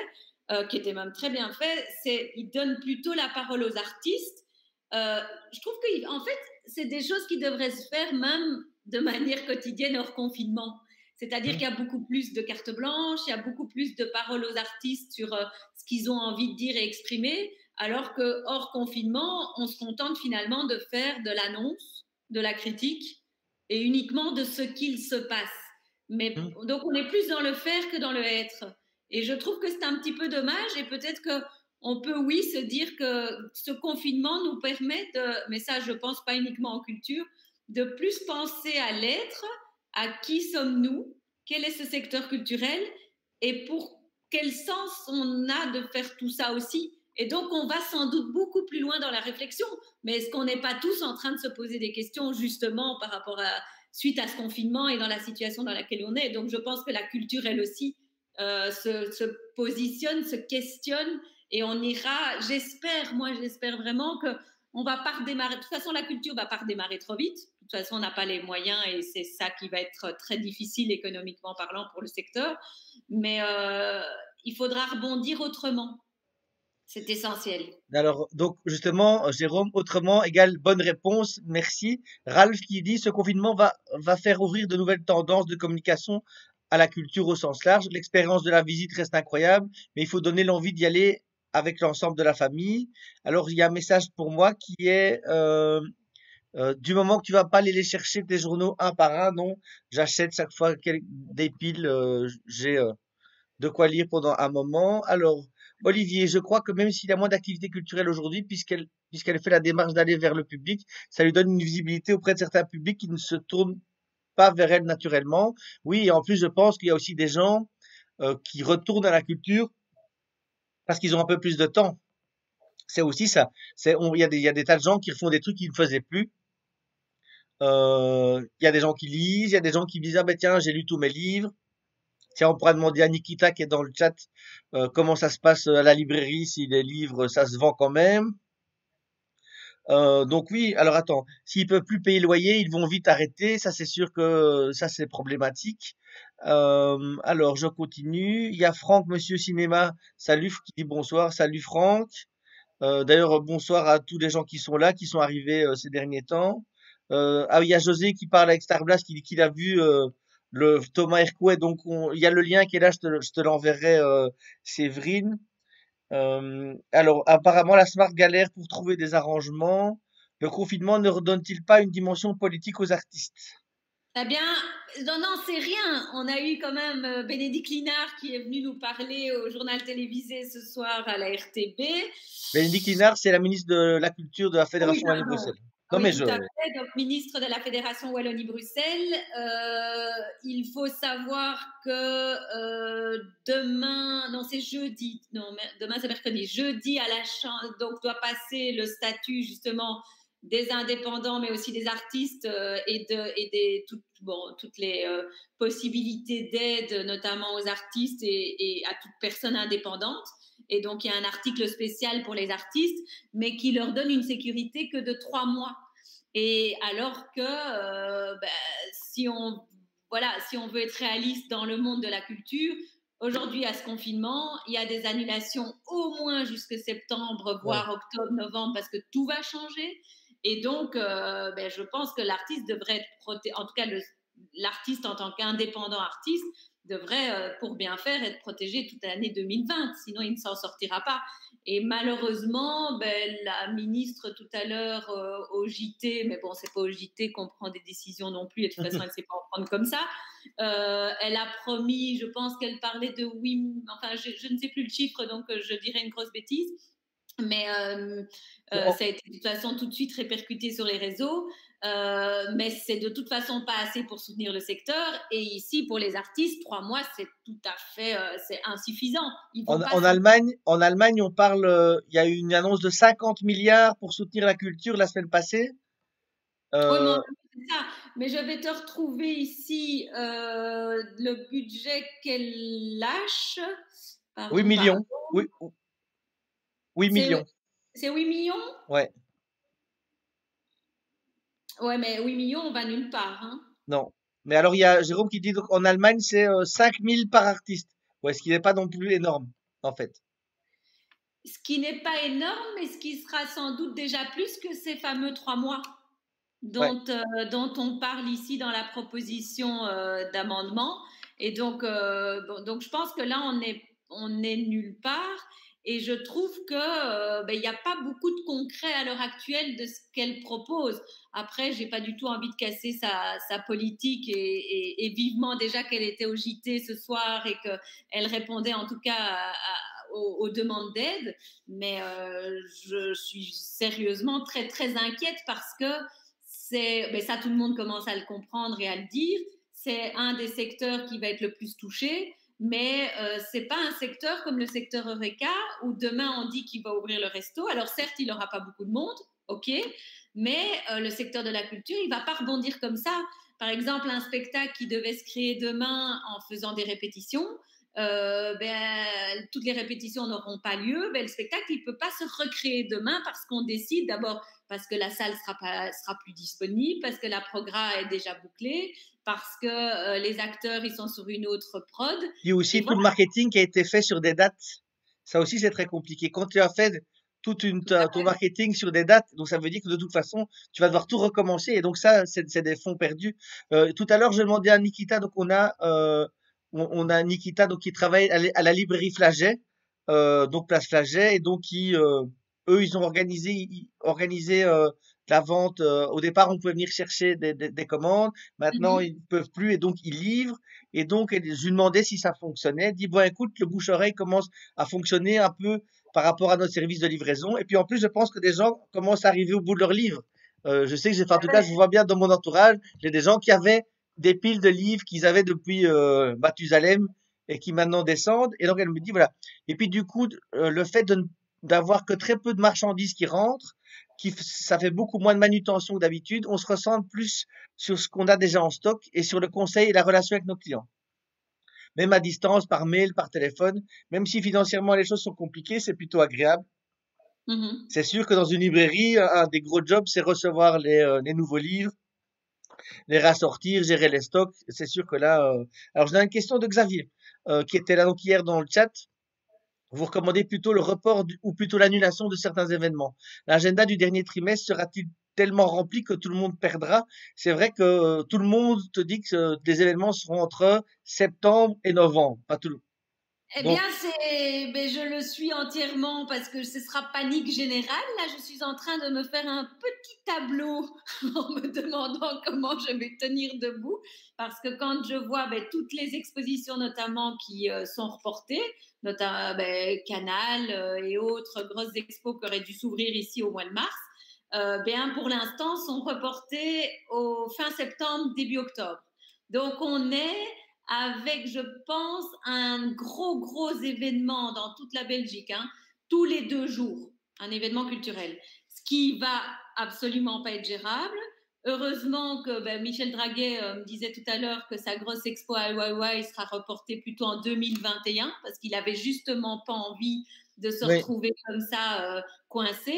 euh, qui était même très bien fait, c'est il donne plutôt la parole aux artistes. Euh, je trouve qu'en fait, c'est des choses qui devraient se faire même de manière quotidienne hors confinement. C'est-à-dire qu'il y a beaucoup plus de cartes blanches, il y a beaucoup plus de paroles aux artistes sur euh, ce qu'ils ont envie de dire et exprimer, alors que hors confinement, on se contente finalement de faire de l'annonce, de la critique et uniquement de ce qu'il se passe. Mais Mmh. donc on est plus dans le faire que dans le être. Et je trouve que c'est un petit peu dommage et peut-être que on peut, oui, se dire que ce confinement nous permet de, mais ça, je pense pas uniquement en culture, de plus penser à l'être, à qui sommes-nous, quel est ce secteur culturel et pour quel sens on a de faire tout ça aussi. Et donc, on va sans doute beaucoup plus loin dans la réflexion. Mais est-ce qu'on n'est pas tous en train de se poser des questions justement par rapport à suite à ce confinement et dans la situation dans laquelle on est? Donc, je pense que la culture, elle aussi, euh, se, se positionne, se questionne et on ira, j'espère, moi j'espère vraiment que on va pas redémarrer. De toute façon, la culture va pas redémarrer trop vite. De toute façon, on n'a pas les moyens et c'est ça qui va être très difficile économiquement parlant pour le secteur. Mais euh, il faudra rebondir autrement. C'est essentiel. Alors, donc, justement, euh, Jérôme, autrement égale bonne réponse, merci. Ralph qui dit, ce confinement va, va faire ouvrir de nouvelles tendances de communication à la culture au sens large. L'expérience de la visite reste incroyable, mais il faut donner l'envie d'y aller avec l'ensemble de la famille. Alors, il y a un message pour moi qui est, euh, euh, du moment que tu vas pas aller les chercher tes journaux un par un, non, j'achète chaque fois quel- des piles, euh, j'ai, euh, de quoi lire pendant un moment. Alors, Olivier, je crois que même s'il y a moins d'activités culturelles aujourd'hui, puisqu'elle puisqu'elle fait la démarche d'aller vers le public, ça lui donne une visibilité auprès de certains publics qui ne se tournent pas vers elle naturellement. Oui, et en plus, je pense qu'il y a aussi des gens euh, qui retournent à la culture parce qu'ils ont un peu plus de temps. C'est aussi ça. C'est, on- il y a des, il y a des tas de gens qui font des trucs qu'ils ne faisaient plus. Euh, il y a des gens qui lisent, il y a des gens qui disent, ah ben tiens, j'ai lu tous mes livres. Tiens, on pourra demander à Nikita qui est dans le chat euh, comment ça se passe à la librairie, si les livres, ça se vend quand même. Euh, donc oui, alors attends, s'ils peuvent plus payer le loyer, ils vont vite arrêter. Ça, c'est sûr que ça, c'est problématique. Euh, alors, je continue. Il y a Franck, Monsieur Cinéma. Salut, qui dit bonsoir. Salut Franck. Euh, d'ailleurs, bonsoir à tous les gens qui sont là, qui sont arrivés euh, ces derniers temps. Euh, ah, il y a José qui parle avec Starblast, qui dit qu'il a vu euh, le Thomas Hercouet. Donc, on- il y a le lien qui est là, je te, le- je te l'enverrai, euh, Séverine. Euh, alors, apparemment, la Smart galère pour trouver des arrangements. Le confinement ne redonne-t-il pas une dimension politique aux artistes? Eh bien, non, non, c'est rien. On a eu quand même euh, Bénédicte Linard qui est venu nous parler au journal télévisé ce soir à la R T B. Bénédicte Linard, c'est la ministre de la Culture de la Oui, Fédération pardon. Wallonie-Bruxelles. Ah Non, oui, mais tout je, à fait. Donc, ministre de la Fédération Wallonie-Bruxelles. Euh, il faut savoir que euh, demain, non, c'est jeudi, non, demain c'est mercredi. Jeudi à la chambre, donc doit passer le statut justement des indépendants, mais aussi des artistes euh, et, de, et des, tout, bon, toutes les euh, possibilités d'aide, notamment aux artistes et, et à toute personne indépendante. Et donc, il y a un article spécial pour les artistes, mais qui leur donne une sécurité que de trois mois. Et alors que euh, ben, si on voilà, si on veut être réaliste dans le monde de la culture, aujourd'hui à ce confinement, il y a des annulations au moins jusque septembre, ouais. voire octobre, novembre, parce que tout va changer. Et donc, euh, ben, je pense que l'artiste devrait être protégé, en tout cas le, l'artiste en tant qu'indépendant artiste devrait, euh, pour bien faire, être protégé toute l'année deux mille vingt, sinon il ne s'en sortira pas. Et malheureusement, ben, la ministre tout à l'heure euh, au J T, mais bon, c'est pas au J T qu'on prend des décisions non plus, et de toute façon, elle ne sait pas en prendre comme ça. Euh, elle a promis, je pense qu'elle parlait de oui, enfin, je, je ne sais plus le chiffre, donc euh, je dirais une grosse bêtise. Mais euh, euh, Bon, ça a été de toute façon tout de suite répercuté sur les réseaux. Euh, mais c'est de toute façon pas assez pour soutenir le secteur. Et ici, pour les artistes, trois mois, c'est tout à fait euh, c'est insuffisant. Ils En, vont pas en se... Allemagne, en Allemagne, on parle, euh, il y a eu une annonce de cinquante milliards pour soutenir la culture la semaine passée. Oui, mais Euh, c'est ça. Mais je vais te retrouver ici euh, le budget qu'elle lâche. huit Pardon, pardon. millions. Oui, huit C'est, millions. c'est huit millions? Ouais, Ouais, mais huit millions, on va nulle part. Hein. non. Mais alors, il y a Jérôme qui dit donc en Allemagne, c'est euh, cinq mille par artiste. Ouais, ce qui n'est pas non plus énorme, en fait. Ce qui n'est pas énorme, mais ce qui sera sans doute déjà plus que ces fameux trois mois Ouais. dont, euh, dont on parle ici dans la proposition euh, d'amendement. Et donc, euh, bon, donc, je pense que là, on est, on est nulle part. Et je trouve que euh, ben, il n'y a pas beaucoup de concret à l'heure actuelle de ce qu'elle propose. Après, j'ai pas du tout envie de casser sa, sa politique et, et, et vivement déjà qu'elle était au J T ce soir et qu'elle répondait en tout cas à, à, aux, aux, demandes d'aide. Mais euh, je suis sérieusement très très inquiète parce que c'est, ben ça tout le monde commence à le comprendre et à le dire. C'est un des secteurs qui va être le plus touché. Mais euh, c'est pas un secteur comme le secteur Eureka où demain on dit qu'il va ouvrir le resto. Alors certes, il n'aura pas beaucoup de monde, ok, mais euh, le secteur de la culture, il va pas rebondir comme ça. Par exemple, un spectacle qui devait se créer demain en faisant des répétitions, euh, ben, toutes les répétitions n'auront pas lieu. Ben, le spectacle, il peut pas se recréer demain parce qu'on décide d'abord parce que la salle sera pas sera plus disponible, parce que la progra est déjà bouclée, parce que euh, les acteurs ils sont sur une autre prod. Puis Et aussi tout voilà. le marketing qui a été fait sur des dates. Ça aussi, c'est très compliqué. Quand tu as fait toute une, Tout à ton marketing sur des dates, donc ça veut dire que de toute façon, tu vas devoir tout recommencer. Et donc ça, c'est c'est des fonds perdus. Euh, tout à l'heure, je demandais à Nikita, donc on a, euh, on, on a Nikita donc qui travaille à, la à la librairie Flaget, euh, donc place Flaget, et donc qui, euh, eux, ils ont organisé, ils- organisé euh, la vente. Euh, au départ, on pouvait venir chercher des, des, des commandes. Maintenant, Mm-hmm. ils ne peuvent plus, et donc ils livrent. Et donc, elle- je lui demandais si ça fonctionnait. Elle dit, bon, écoute, le bouche-oreille commence à fonctionner un peu par rapport à notre service de livraison. Et puis, en plus, je pense que des gens commencent à arriver au bout de leur livre. Euh, je sais que j'ai fait, en tout cas, je vois bien dans mon entourage, j'ai des gens qui avaient des piles de livres qu'ils avaient depuis euh, Mathusalem et qui maintenant descendent. Et donc, elle me dit, voilà. Et puis, du coup, euh, le fait de ne- d'avoir que très peu de marchandises qui rentrent, qui, f- ça fait beaucoup moins de manutention que d'habitude. On se ressent plus sur ce qu'on a déjà en stock et sur le conseil et la relation avec nos clients. Même à distance, par mail, par téléphone, même si financièrement les choses sont compliquées, c'est plutôt agréable. Mm-hmm. C'est sûr que dans une librairie, un des gros jobs, c'est recevoir les, euh, les nouveaux livres, les rassortir, gérer les stocks. C'est sûr que là, euh... alors j'ai une question de Xavier, euh, qui était là donc hier dans le chat. Vous recommandez plutôt le report du- ou plutôt l'annulation de certains événements. L'agenda du dernier trimestre sera-t-il tellement rempli que tout le monde perdra? C'est vrai que euh, tout le monde te dit que euh, des événements seront entre septembre et novembre. Pas tout le... Eh bien, Donc, c'est, ben, je le suis entièrement parce que ce sera panique générale. Là, je suis en train de me faire un petit tableau en me demandant comment je vais tenir debout. Parce que quand je vois ben, toutes les expositions, notamment, qui euh, sont reportées, notamment ben, Canal euh, et autres grosses expos qui auraient dû s'ouvrir ici au mois de mars, euh, bien, pour l'instant, sont reportées au fin septembre, début octobre. Donc, on est avec, je pense, un gros, gros événement dans toute la Belgique, hein, tous les deux jours, un événement culturel, ce qui va absolument pas être gérable. Heureusement que ben, Michel Draguet euh, me disait tout à l'heure que sa grosse expo à Hawaii sera reportée plutôt en deux mille vingt et un parce qu'il avait justement pas envie de se oui, retrouver comme ça euh, coincé.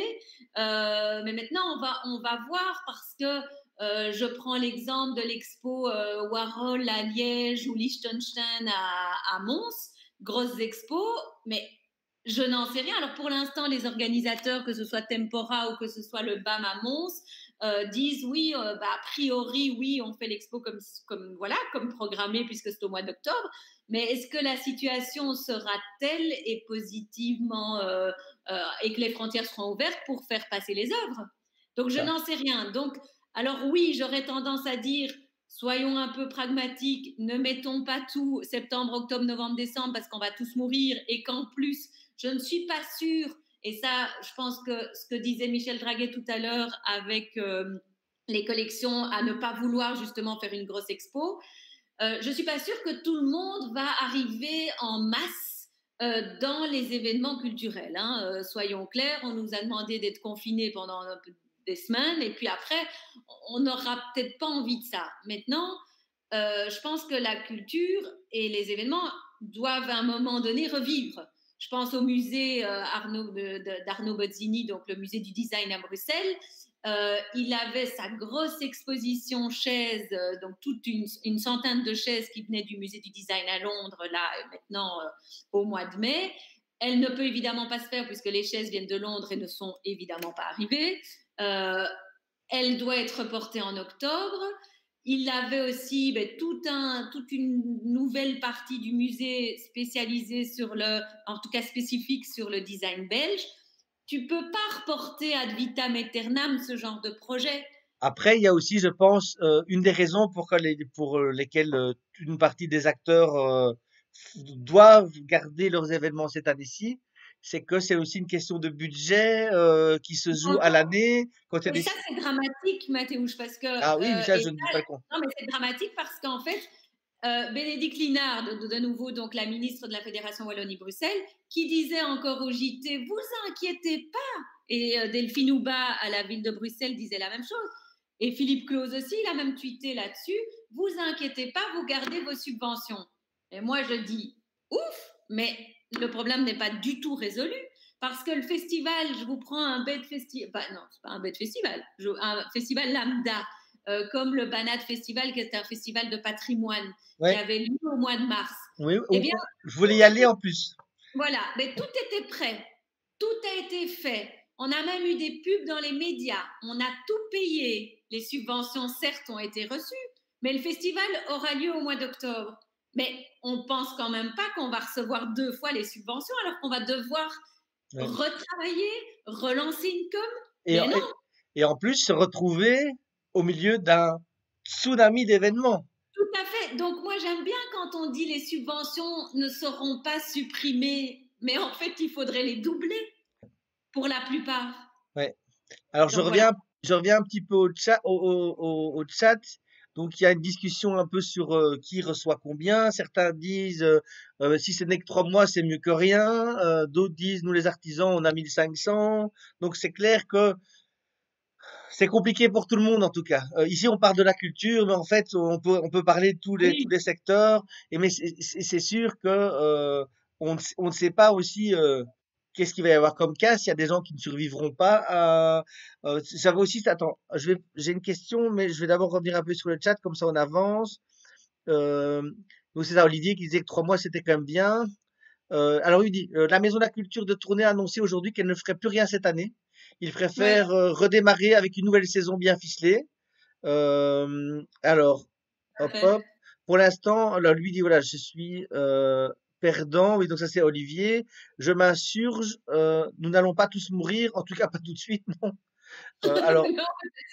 Euh, mais maintenant, on va, on va voir parce que euh, je prends l'exemple de l'expo euh, Warhol à Liège ou Liechtenstein à, à Mons, grosses expos, mais je n'en sais rien. Alors pour l'instant, les organisateurs, que ce soit Tempora ou que ce soit le B A M à Mons, euh, disent oui, euh, bah, a priori, oui, on fait l'expo comme, comme, voilà, comme programmé puisque c'est au mois d'octobre. Mais est-ce que la situation sera telle et positivement euh, euh, et que les frontières seront ouvertes pour faire passer les œuvres? Donc je ça. n'en sais rien. Donc alors oui, j'aurais tendance à dire, soyons un peu pragmatiques, ne mettons pas tout septembre, octobre, novembre, décembre parce qu'on va tous mourir et qu'en plus, je ne suis pas sûre, et ça, je pense que ce que disait Michel Draguet tout à l'heure avec euh, les collections, à ne pas vouloir justement faire une grosse expo, euh, je ne suis pas sûre que tout le monde va arriver en masse euh, dans les événements culturels. Hein. Euh, soyons clairs, on nous a demandé d'être confinés pendant un peu des semaines et puis après, on n'aura peut-être pas envie de ça. Maintenant, euh, je pense que la culture et les événements doivent à un moment donné revivre. Je pense au musée euh, Arnaud, de, de, d'Arnaud Bozzini, donc le musée du design à Bruxelles. Euh, il avait sa grosse exposition chaises, euh, donc toute une, une, centaine de chaises qui venaient du musée du design à Londres, là, maintenant, euh, au mois de mai. Elle ne peut évidemment pas se faire puisque les chaises viennent de Londres et ne sont évidemment pas arrivées. Euh, elle doit être reportée en octobre. Il avait aussi ben, tout un, toute une nouvelle partie du musée spécialisée sur le, en tout cas spécifique sur le design belge. Tu peux pas reporter ad vitam aeternam ce genre de projet. Après, il y a aussi, je pense, euh, une des raisons pour, que les- pour euh, lesquelles euh, une partie des acteurs euh, f- doivent garder leurs événements cette année-ci, c'est que c'est aussi une question de budget euh, qui se joue à l'année. Quand il y a Et des... ça, c'est dramatique, Mathéouche, parce que. Ah oui, mais Euh, ça, et je ne dis ça, pas le con. non, mais c'est dramatique parce qu'en fait, euh, Bénédicte Linard, de, de, nouveau, donc la ministre de la Fédération Wallonie-Bruxelles, qui disait encore au J T, vous inquiétez pas. Et euh, Delphine Houbat à la ville de Bruxelles disait la même chose. Et Philippe Claus aussi, il a même tweeté là-dessus, vous inquiétez pas, vous gardez vos subventions. Et moi, je dis, ouf, mais le problème n'est pas du tout résolu. Parce que le festival, je vous prends un bête festival, bah, non, c'est pas un bête festival, je, un festival lambda, euh, comme le Banat Festival, qui est un festival de patrimoine, qui Ouais, avait lieu au mois de mars. oui, Eh on- bien, on- je voulais y aller en plus. voilà, mais tout était prêt, tout a été fait. On a même eu des pubs dans les médias, on a tout payé. Les subventions, certes, ont été reçues, mais le festival aura lieu au mois d'octobre. Mais on pense quand même pas qu'on va recevoir deux fois les subventions, alors qu'on va devoir Ouais. retravailler, relancer une com. Et, Mais en- non, et, et en plus, se retrouver au milieu d'un tsunami d'événements. tout à fait. Donc moi, j'aime bien quand on dit les subventions ne seront pas supprimées, mais en fait, il faudrait les doubler pour la plupart. Ouais. Alors je Donc voilà. reviens, je reviens un petit peu au chat, au, au- au- au chat. Donc il y a une discussion un peu sur euh, qui reçoit combien. Certains disent euh, euh, si ce n'est que trois mois, c'est mieux que rien. Euh, d'autres disent nous les artisans, on a mille cinq cents. Donc c'est clair que c'est compliqué pour tout le monde en tout cas. Euh, ici on parle de la culture, mais en fait on peut on peut parler de tous les tous Oui. les secteurs. Et mais c'est c'est- c'est sûr que euh, on ne s- on ne sait pas aussi euh, qu'est-ce qu'il va y avoir comme cas. S'il y a des gens qui ne survivront pas. À, euh, ça va aussi. Attends, je vais j'ai une question, mais je vais d'abord revenir un peu sur le chat comme ça on avance. Euh, donc c'est ça Olivier qui disait que trois mois c'était quand même bien. Euh, alors, il dit, euh, la Maison de la Culture de Tournai a annoncé aujourd'hui qu'elle ne ferait plus rien cette année. Il Ouais. préfère euh, redémarrer avec une nouvelle saison bien ficelée. Euh, alors, hop, Parfait. hop. Pour l'instant, alors lui dit, voilà, je suis euh, perdant. Oui, donc ça c'est Olivier. Je m'insurge. Euh, nous n'allons pas tous mourir, en tout cas pas tout de suite, non. Euh, alors, Non,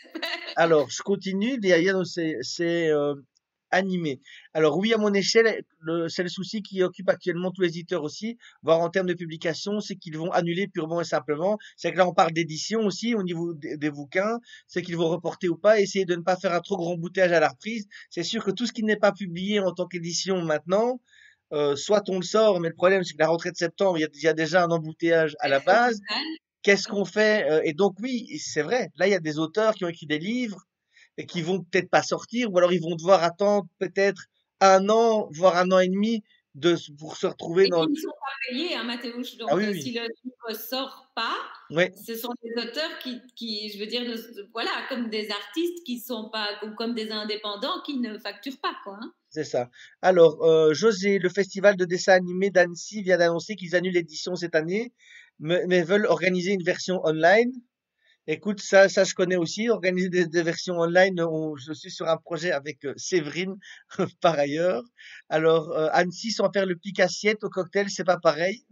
alors, je continue. Derrière, donc, c'est c'est, euh, animé. Alors oui, à mon échelle, le, c'est le souci qui occupe actuellement tous les éditeurs aussi, voire en termes de publication, c'est qu'ils vont annuler purement et simplement. C'est que là, on parle d'édition aussi au niveau des, des bouquins, c'est qu'ils vont reporter ou pas, essayer de ne pas faire un trop grand bouteillage à la reprise. C'est sûr que tout ce qui n'est pas publié en tant qu'édition maintenant, euh, soit on le sort, mais le problème, c'est que la rentrée de septembre, il y a, il y a déjà un embouteillage à la c'est trop base. brutal. Qu'est-ce qu'on fait? Euh, Et donc oui, c'est vrai. Là, il y a des auteurs qui ont écrit des livres et qui vont peut-être pas sortir, ou alors ils vont devoir attendre peut-être un an, voire un an et demi de, pour se retrouver Et dans qui le... ne sont pas payés, hein, Mathéouche. Ah Donc, oui, euh, oui, si le livre sort pas, ouais, ce sont des auteurs qui, qui je veux dire, ne- voilà, comme des artistes qui sont pas, ou comme des indépendants qui ne facturent pas, quoi. Hein. c'est ça. Alors, euh, José, le festival de dessin animé d'Annecy vient d'annoncer qu'ils annulent l'édition cette année, mais, mais veulent organiser une version online. Écoute, ça, ça je connais aussi, organiser des, des versions online. On- je suis sur un projet avec euh, Séverine, par ailleurs. Alors, euh, Annecy, sans faire le pic assiette au cocktail, c'est pas pareil.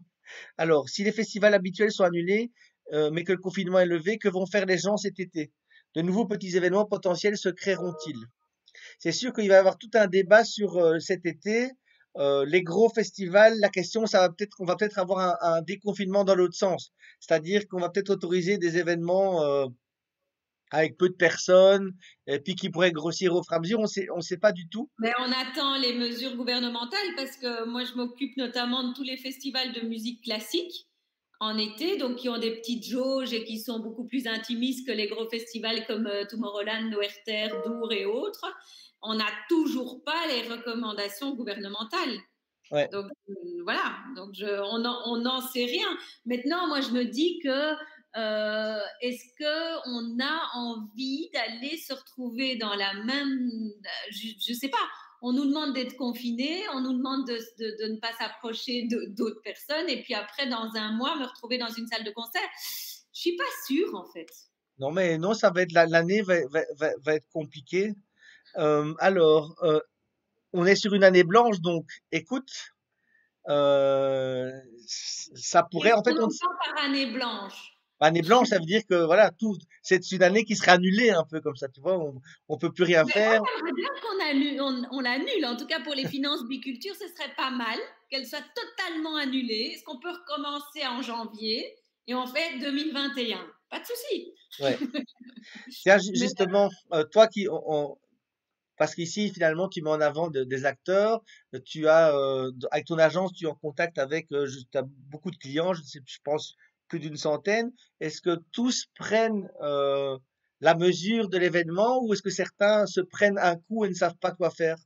Alors, si les festivals habituels sont annulés, euh, mais que le confinement est levé, que vont faire les gens cet été? De nouveaux petits événements potentiels se créeront-ils? C'est sûr qu'il va y avoir tout un débat sur euh, cet été. Euh, les gros festivals, la question, ça va peut-être, on va peut-être avoir un, un déconfinement dans l'autre sens. C'est-à-dire qu'on va peut-être autoriser des événements euh, avec peu de personnes, et puis qui pourraient grossir au fur et à mesure. On sait, on sait pas du tout. Mais on attend les mesures gouvernementales parce que moi, je m'occupe notamment de tous les festivals de musique classique en été, donc qui ont des petites jauges et qui sont beaucoup plus intimistes que les gros festivals comme euh, Tomorrowland, Werther, Dour et autres. On n'a toujours pas les recommandations gouvernementales. Ouais. Donc euh, voilà, donc je, on n'en sait rien. Maintenant, moi, je me dis que euh, est-ce qu'on a envie d'aller se retrouver dans la même, je ne sais pas, on nous demande d'être confinés, on nous demande de, de, de ne pas s'approcher d'autres personnes, et puis après, dans un mois, me retrouver dans une salle de concert. Je suis pas sûre, en fait. Non, mais non, ça va être la- l'année va, va, va, va être compliquée. Euh, alors, euh, on est sur une année blanche, donc écoute, euh, ça pourrait, Qu'est-ce en fait, qu'on on, entend par année blanche? année blanche, ça veut dire que voilà, tout, c'est une année qui sera annulée un peu comme ça, tu vois, on, on peut plus rien Mais moi, faire. j'aimerais bien qu'on annule, on, on l'annule. En tout cas, pour les finances biculture, ce serait pas mal qu'elle soit totalement annulée. Est-ce qu'on peut recommencer en janvier et on fait deux mille vingt et un? Pas de souci. Ouais. Tiens, ju- Mais justement, euh, toi qui, on- on- parce qu'ici, finalement, tu mets en avant de- des acteurs, euh, tu as, euh, d- avec ton agence, tu es en contact avec, euh, je- t'as beaucoup de clients, je sais, je pense plus d'une centaine. Est-ce que tous prennent euh, la mesure de l'événement ou est-ce que certains se prennent un coup et ne savent pas quoi faire?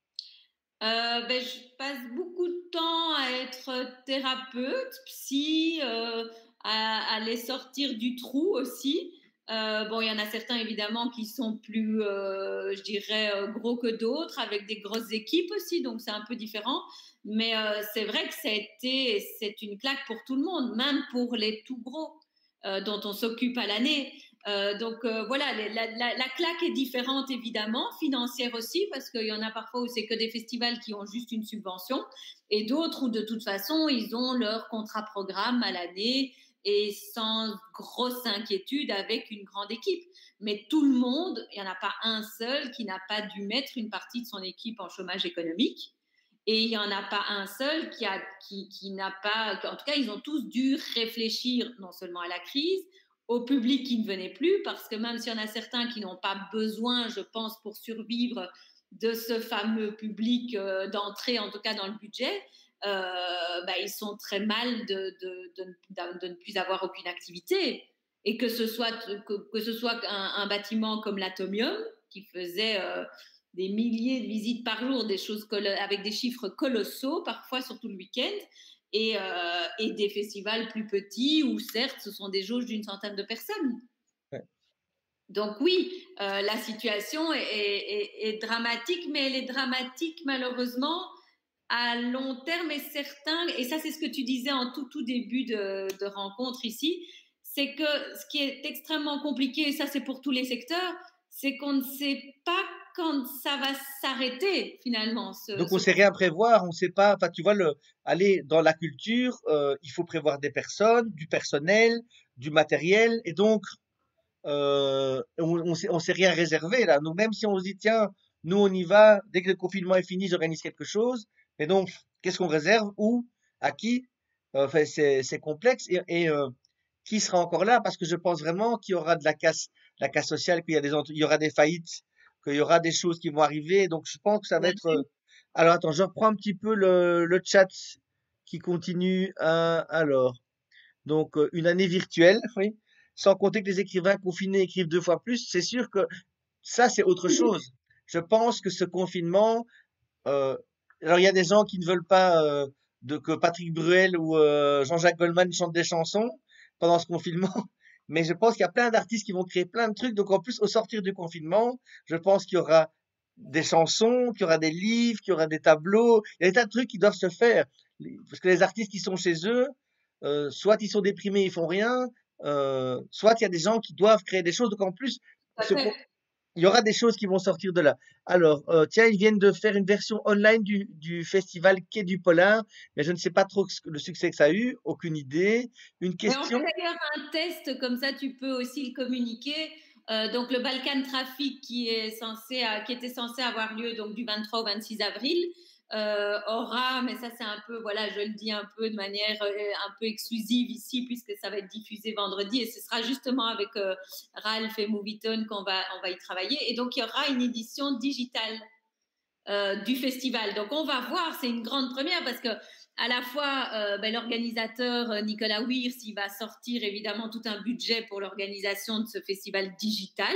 Euh, ben, je passe beaucoup de temps à être thérapeute, psy, euh, à, à les sortir du trou aussi. Euh, bon, il y en a certains évidemment qui sont plus, euh, je dirais, euh, gros que d'autres, avec des grosses équipes aussi, donc c'est un peu différent. Mais euh, c'est vrai que ça a été, c'est une claque pour tout le monde, même pour les tout gros, euh, dont on s'occupe à l'année. Euh, donc euh, voilà, la, la, la, claque est différente évidemment, financière aussi, parce qu'il y en a parfois où c'est que des festivals qui ont juste une subvention, et d'autres où de toute façon ils ont leur contrat programme à l'année et sans grosse inquiétude avec une grande équipe. Mais tout le monde, il n'y en a pas un seul qui n'a pas dû mettre une partie de son équipe en chômage économique. Et il n'y en a pas un seul qui, a, qui, qui n'a pas, en tout cas, ils ont tous dû réfléchir non seulement à la crise, au public qui ne venait plus, parce que même s'il y en a certains qui n'ont pas besoin, je pense, pour survivre de ce fameux public euh, d'entrée, en tout cas dans le budget, euh, bah, ils sont très mal de, de, de, de, de ne plus avoir aucune activité. Et que ce soit, que, que ce soit un, un bâtiment comme l'Atomium, qui faisait euh, des milliers de visites par jour, des choses avec des chiffres colossaux, parfois surtout le week-end, et, euh, et des festivals plus petits où certes ce sont des jauges d'une centaine de personnes. Ouais. Donc oui, euh, la situation est, est, est, dramatique, mais elle est dramatique malheureusement à long terme et certain, et ça c'est ce que tu disais en tout tout début de, de rencontre ici, c'est que ce qui est extrêmement compliqué, et ça c'est pour tous les secteurs, c'est qu'on ne sait pas quand ça va s'arrêter finalement. Ce, Donc on ce... sait rien prévoir, on sait pas. Enfin, tu vois, le aller dans la culture, euh, il faut prévoir des personnes, du personnel, du matériel, et donc euh, on, on sait, on sait rien réserver là. Donc même si on se dit tiens, nous on y va, dès que le confinement est fini, j'organise quelque chose. Mais donc qu'est-ce qu'on réserve, où, à qui? Euh, Enfin, c'est c'est complexe et, et euh, qui sera encore là? Parce que je pense vraiment qu'il y aura de la casse, la casse sociale, qu'il y a des, ent- il y aura des faillites, qu'il y aura des choses qui vont arriver. Donc je pense que ça va être. euh, Alors attends, je reprends un petit peu le, le chat qui continue. Euh, alors. Donc, euh, une année virtuelle, oui. Sans compter que les écrivains confinés écrivent deux fois plus. C'est sûr que ça, c'est autre chose. Je pense que ce confinement, euh, alors il y a des gens qui ne veulent pas euh, de, que Patrick Bruel ou euh, Jean-Jacques Goldman chantent des chansons pendant ce confinement. Mais je pense qu'il y a plein d'artistes qui vont créer plein de trucs. Donc, en plus, au sortir du confinement, je pense qu'il y aura des chansons, qu'il y aura des livres, qu'il y aura des tableaux. Il y a des tas de trucs qui doivent se faire. Les- Parce que les artistes qui sont chez eux, euh, soit ils sont déprimés, ils font rien, euh, soit il y a des gens qui doivent créer des choses. Donc en plus, ce con- il y aura des choses qui vont sortir de là. Alors, euh, tiens, ils viennent de faire une version online du, du festival Quai du Polar, mais je ne sais pas trop ce que- le succès que ça a eu, aucune idée. Une Mais on fait question? d'ailleurs un test, comme ça tu peux aussi le communiquer. Euh, donc le Balkan Traffic qui, est censé, qui était censé avoir lieu donc, du vingt-trois au vingt-six avril euh, aura, mais ça c'est un peu, voilà, je le dis un peu de manière euh, un peu exclusive ici puisque ça va être diffusé vendredi et ce sera justement avec euh, Ralph et Moviton qu'on va, on va y travailler. Et donc il y aura une édition digitale euh, du festival. Donc on va voir, c'est une grande première parce que à la fois euh, ben, l'organisateur euh, Nicolas Wiers, il va sortir évidemment tout un budget pour l'organisation de ce festival digital,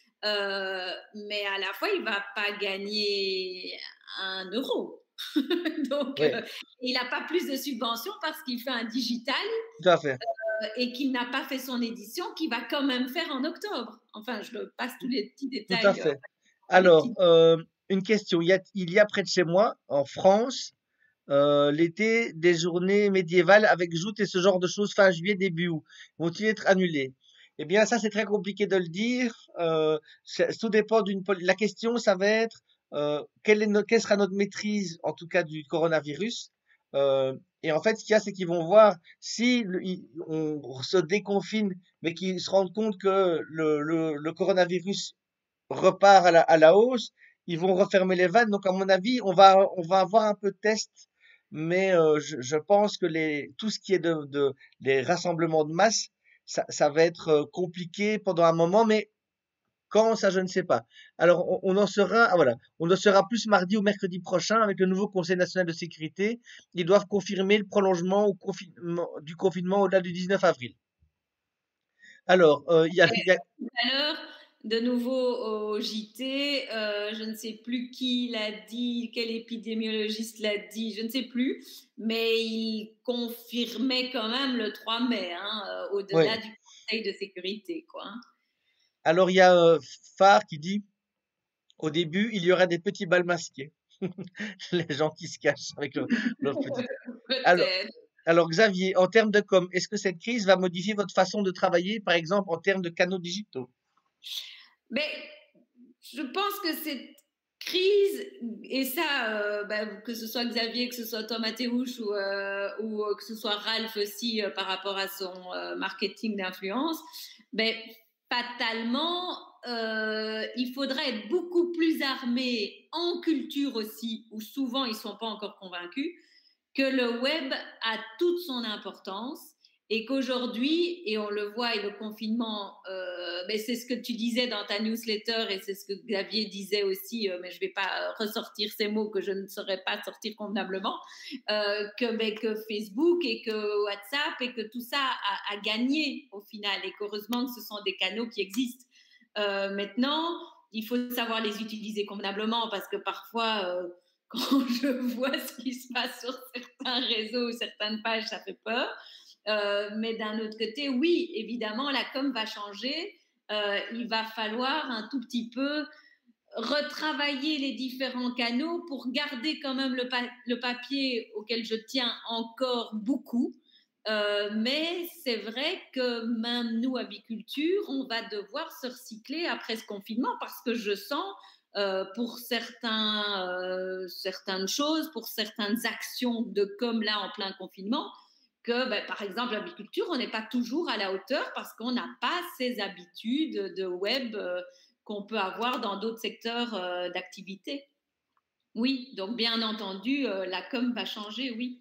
euh, mais à la fois il va pas gagner un euro. Donc Oui, euh, il n'a pas plus de subventions parce qu'il fait un digital tout à fait. euh, et qu'il n'a pas fait son édition qu'il va quand même faire en octobre. Enfin, je passe tous les petits Tout à détails. Euh, fait. les Alors, petits... euh, une question. Il y a, il y a près de chez moi, en France, euh, l'été, des journées médiévales avec joutes et ce genre de choses fin juillet, début août. Vont-ils être annulés? Eh bien, ça, c'est très compliqué de le dire. Euh, c'est- tout dépend d'une. poli- La question, ça va être euh, quelle est no- quelle sera notre maîtrise, en tout cas, du coronavirus. Euh, et en fait, ce qu'il y a, c'est qu'ils vont voir si le- il- on se déconfine, mais qu'ils se rendent compte que le, le, le coronavirus repart à la, à la hausse, ils vont refermer les vannes. Donc, à mon avis, on va, on va avoir un peu de tests, mais euh, je, je pense que les, tout ce qui est de, de les rassemblements de masse, ça, ça va être euh, compliqué pendant un moment, mais quand, ça, je ne sais pas. Alors, on, on en sera, ah, voilà, on en sera plus mardi ou mercredi prochain avec le nouveau Conseil national de sécurité. Ils doivent confirmer le prolongement ou confinement, du confinement au-delà du dix-neuf avril. Alors, euh, il y a, il y a- Tout à l'heure, de nouveau au J T, euh, je ne sais plus qui l'a dit, quel épidémiologiste l'a dit, je ne sais plus, mais il confirmait quand même le trois mai, hein, euh, ouais. au-delà du Conseil de sécurité, quoi, hein. Alors, il y a euh, Phare qui dit au début, il y aura des petits bals masqués. Les gens qui se cachent avec leur, leur petit. Alors, Peut-être. alors, Xavier, en termes de com, est-ce que cette crise va modifier votre façon de travailler, par exemple, en termes de canaux digitaux? Mais je pense que cette crise, et ça, euh, ben, que ce soit Xavier, que ce soit Thomas Mathéouche ou, euh, ou euh, que ce soit Ralph aussi euh, par rapport à son euh, marketing d'influence, ben, fatalement, euh, il faudrait être beaucoup plus armé en culture aussi, où souvent ils ne sont pas encore convaincus, que le web a toute son importance et qu'aujourd'hui, et on le voit, et le confinement, euh, mais c'est ce que tu disais dans ta newsletter et c'est ce que Xavier disait aussi, euh, mais je ne vais pas ressortir ces mots que je ne saurais pas sortir convenablement, euh, que, mais que Facebook et que WhatsApp et que tout ça a, a gagné au final et qu'heureusement que ce sont des canaux qui existent. Euh, maintenant, il faut savoir les utiliser convenablement parce que parfois, euh, quand je vois ce qui se passe sur certains réseaux ou certaines pages, ça fait peur. Euh, mais d'un autre côté, oui, évidemment, la com va changer. Euh, il va falloir un tout petit peu retravailler les différents canaux pour garder quand même le, pa- le papier auquel je tiens encore beaucoup. Euh, mais c'est vrai que même nous, apiculture, on va devoir se recycler après ce confinement parce que je sens euh, pour certains, euh, certaines choses, pour certaines actions de comme là en plein confinement, que ben, par exemple l'apiculture, on n'est pas toujours à la hauteur parce qu'on n'a pas ces habitudes de web euh, qu'on peut avoir dans d'autres secteurs euh, d'activité. Oui, donc bien entendu, euh, la com va changer, oui.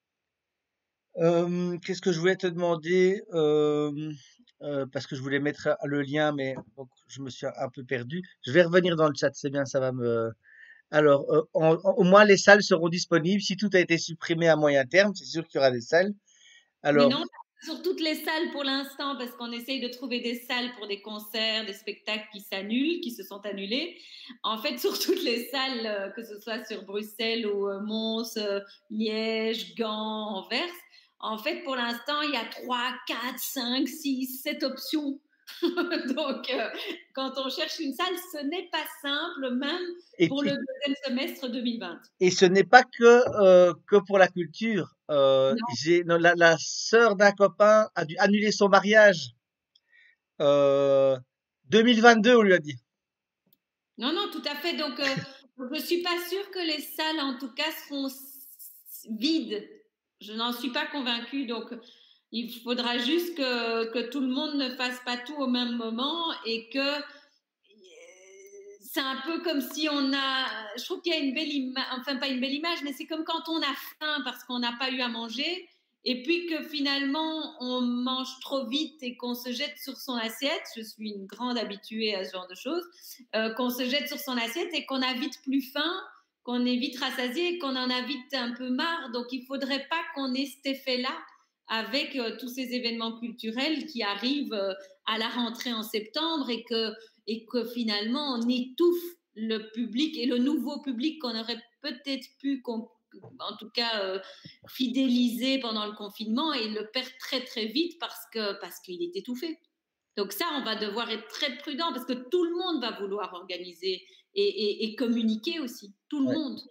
Euh, qu'est-ce que je voulais te demander? Euh, euh, parce que je voulais mettre euh, le lien, mais donc, je me suis un peu perdu. Je vais revenir dans le chat, c'est bien, ça va me. Alors, euh, en- en- au moins les salles seront disponibles. Si tout a été supprimé à moyen terme, c'est sûr qu'il y aura des salles. Oui, Alors, non, sur toutes les salles pour l'instant, parce qu'on essaye de trouver des salles pour des concerts, des spectacles qui s'annulent, qui se sont annulés. En fait, sur toutes les salles, euh, que ce soit sur Bruxelles ou euh, Mons, euh, Liège, Gand, Anvers, en fait, pour l'instant, il y a trois, quatre, cinq, six, sept options. Donc, euh, quand on cherche une salle, ce n'est pas simple, même et, pour le et, deuxième semestre deux mille vingt. et ce n'est pas que, euh, que pour la culture. Euh, Non, j'ai, non, la, la sœur d'un copain a dû annuler son mariage. Euh, deux mille vingt-deux, on lui a dit. non, non, tout à fait. Donc, euh, je ne suis pas sûre que les salles, en tout cas, seront s- vides. Je n'en suis pas convaincue. Donc, il faudra juste que, que tout le monde ne fasse pas tout au même moment et que euh, c'est un peu comme si on a. Je trouve qu'il y a une belle image, enfin, pas une belle image, mais c'est comme quand on a faim parce qu'on n'a pas eu à manger. Et puis que finalement, on mange trop vite et qu'on se jette sur son assiette. Je suis une grande habituée à ce genre de choses. Euh, qu'on se jette sur son assiette et qu'on a vite plus faim, qu'on est vite rassasié et qu'on en a vite un peu marre. Donc, il ne faudrait pas qu'on ait cet effet-là avec euh, tous ces événements culturels qui arrivent euh, à la rentrée en septembre et que, et que finalement, on étouffe le public et le nouveau public qu'on aurait peut-être pu, en tout cas, euh, fidéliser pendant le confinement et le perd très, très vite parce que, parce qu'il est étouffé. Donc ça, on va devoir être très prudent parce que tout le monde va vouloir organiser et, et, et communiquer aussi, tout le Ouais. monde.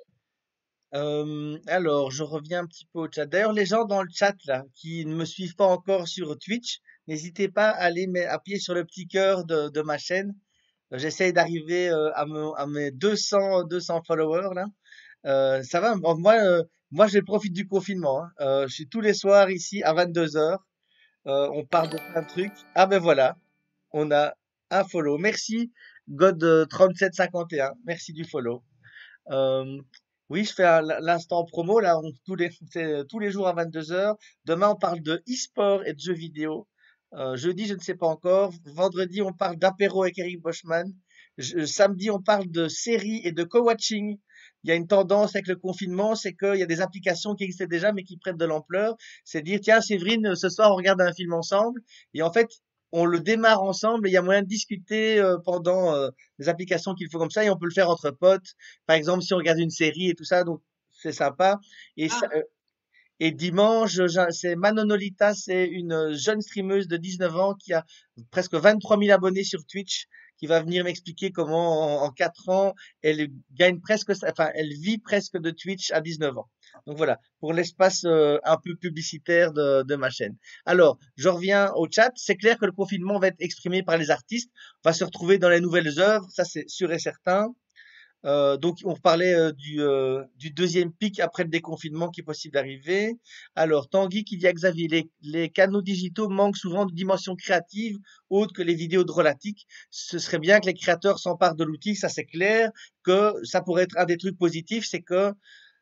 Euh, alors, je reviens un petit peu au chat. D'ailleurs, les gens dans le chat là, qui ne me suivent pas encore sur Twitch, n'hésitez pas à aller mais- appuyer sur le petit cœur de, de ma chaîne. Euh, J'essaye d'arriver euh, à, me- à mes deux cents, deux cents followers là. Euh, ça va, bon, moi, euh, moi, je profite du confinement, hein. Euh, je suis tous les soirs ici à vingt-deux heures. Euh, on parle de plein de trucs. Ah ben voilà, on a un follow. Merci, God euh, trente-sept cinquante et un. Merci du follow. Euh, oui, je fais un- l'instant promo là, on- tous les, c'est, euh, tous les jours à vingt-deux heures. Demain, on parle de e-sport et de jeux vidéo. Euh, jeudi, je ne sais pas encore. Vendredi, on parle d'apéro avec Eric Boschman. Je- samedi, on parle de séries et de co-watching. Il y a une tendance avec le confinement, c'est qu'il y a des applications qui existaient déjà mais qui prennent de l'ampleur. C'est dire, tiens, Séverine, ce soir, on regarde un film ensemble. Et en fait, on le démarre ensemble et il y a moyen de discuter euh, pendant euh, des applications qu'il faut comme ça et on peut le faire entre potes. Par exemple, si on regarde une série et tout ça, donc c'est sympa. Et, ça- Ah, euh, et dimanche, j'ai- c'est Manonolita, c'est une jeune streameuse de dix-neuf ans qui a presque vingt-trois mille abonnés sur Twitch, qui va venir m'expliquer comment en, en quatre ans, elle gagne presque, sa- enfin, elle vit presque de Twitch à dix-neuf ans. Donc voilà, pour l'espace euh, un peu publicitaire de, de ma chaîne. Alors, je reviens au chat. C'est clair que le confinement va être exprimé par les artistes, va se retrouver dans les nouvelles œuvres, ça c'est sûr et certain. Euh, donc, on parlait euh, du, euh, du deuxième pic après le déconfinement qui est possible d'arriver. Alors, Tanguy qui dit à Xavier, les, les canaux digitaux manquent souvent de dimension créative autre que les vidéos drôlatiques. Ce serait bien que les créateurs s'emparent de l'outil, ça c'est clair, que ça pourrait être un des trucs positifs, c'est que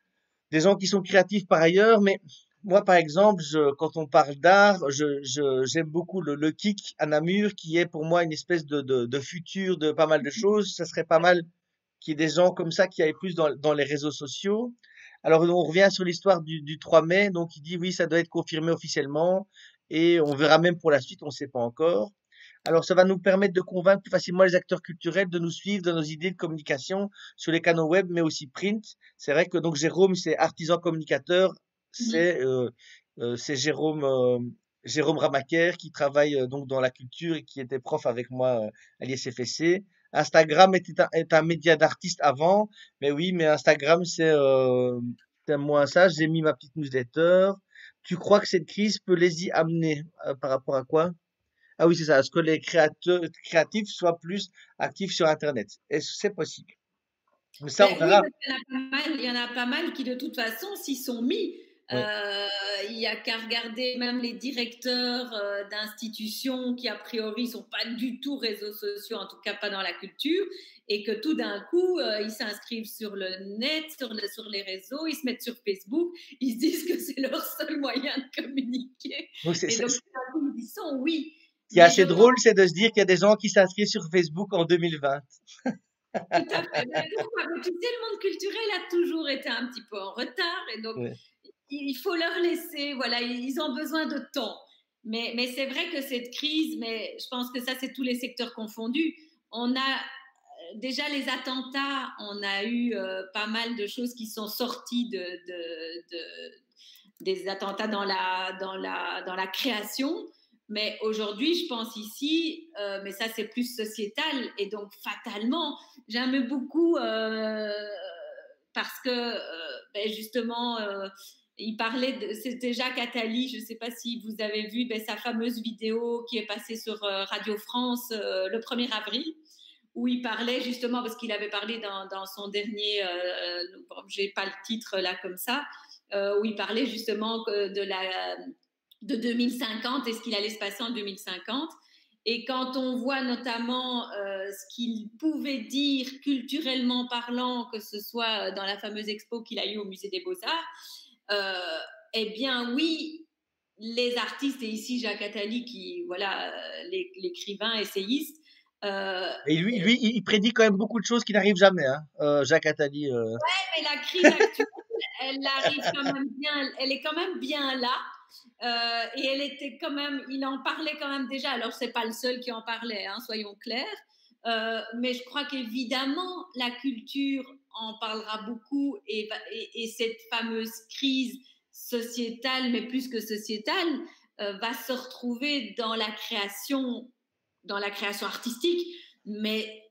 des gens qui sont créatifs par ailleurs, mais moi, par exemple, je, quand on parle d'art, je, je, j'aime beaucoup le, le kick à Namur, qui est pour moi une espèce de, de, de futur de pas mal de choses. Ça serait pas mal qu'il y ait des gens comme ça qui aillent plus dans, dans les réseaux sociaux. Alors, on revient sur l'histoire du, du trois mai. Donc, il dit oui, ça doit être confirmé officiellement et on verra même pour la suite, on ne sait pas encore. Alors, ça va nous permettre de convaincre plus facilement les acteurs culturels de nous suivre dans nos idées de communication sur les canaux web, mais aussi print. C'est vrai que donc Jérôme, c'est artisan communicateur, mhm. c'est euh, euh, c'est Jérôme euh, Jérôme Ramaker qui travaille euh, donc dans la culture et qui était prof avec moi euh, à l'I S F S C. Instagram était un, est un média d'artistes avant, mais oui, mais Instagram c'est euh, c'est moins ça. J'ai mis ma petite newsletter. Tu crois que cette crise peut les y amener euh, par rapport à quoi? Ah oui, c'est ça. Est-ce que les créateurs créatifs soient plus actifs sur Internet? Est-ce que c'est possible? Mais ça, on Ben oui, verra. parce qu'il y en a pas mal, il y en a pas mal qui, de toute façon, s'y sont mis. Oui, Euh, il y a qu'à regarder même les directeurs euh, d'institutions qui, a priori, sont pas du tout réseaux sociaux, en tout cas pas dans la culture, et que tout d'un coup, euh, ils s'inscrivent sur le net, sur, le, sur les réseaux, ils se mettent sur Facebook, ils se disent que c'est leur seul moyen de communiquer. donc c'est, Et c'est- donc, tout d'un coup, ils y sont, oui. ce qui est Mais je assez pense drôle, c'est de se dire qu'il y a des gens qui s'inscrivent sur Facebook en deux mille vingt. tout à fait. Mais pourquoi? Mais tu sais, le monde culturel a toujours été un petit peu en retard et donc Oui, il faut leur laisser, voilà, ils ont besoin de temps. Mais, mais c'est vrai que cette crise, mais je pense que ça, c'est tous les secteurs confondus. On a euh, déjà les attentats, on a eu euh, pas mal de choses qui sont sorties de, de, de- des attentats dans la, dans la, dans la création. Mais aujourd'hui, je pense ici, euh, mais ça c'est plus sociétal et donc fatalement, j'aime beaucoup euh, parce que euh, ben justement, euh, il parlait de, c'était Jacques Attali, je ne sais pas si vous avez vu ben, sa fameuse vidéo qui est passée sur euh, Radio France euh, le premier avril, où il parlait justement, parce qu'il avait parlé dans, dans son dernier, euh, je n'ai pas le titre là comme ça, euh, où il parlait justement de, la, de deux mille cinquante et ce qu'il allait se passer en deux mille cinquante. Et quand on voit notamment euh, ce qu'il pouvait dire culturellement parlant, que ce soit dans la fameuse expo qu'il a eue au Musée des Beaux-Arts, euh, eh bien oui, les artistes, et ici Jacques Attali, qui, voilà, l'écrivain, essayiste, euh, et lui, lui, il il prédit quand même beaucoup de choses qui n'arrivent jamais, hein. Euh, Jacques Attali. euh. mais la crise actuelle, elle arrive quand même bien, elle est quand même bien là. Euh, et elle était quand même, il en parlait quand même déjà. Alors c'est pas le seul qui en parlait, hein, soyons clairs. Euh, mais je crois qu'évidemment la culture en parlera beaucoup et, et, et cette fameuse crise sociétale, mais plus que sociétale, euh, va se retrouver dans la création, dans la création artistique. Mais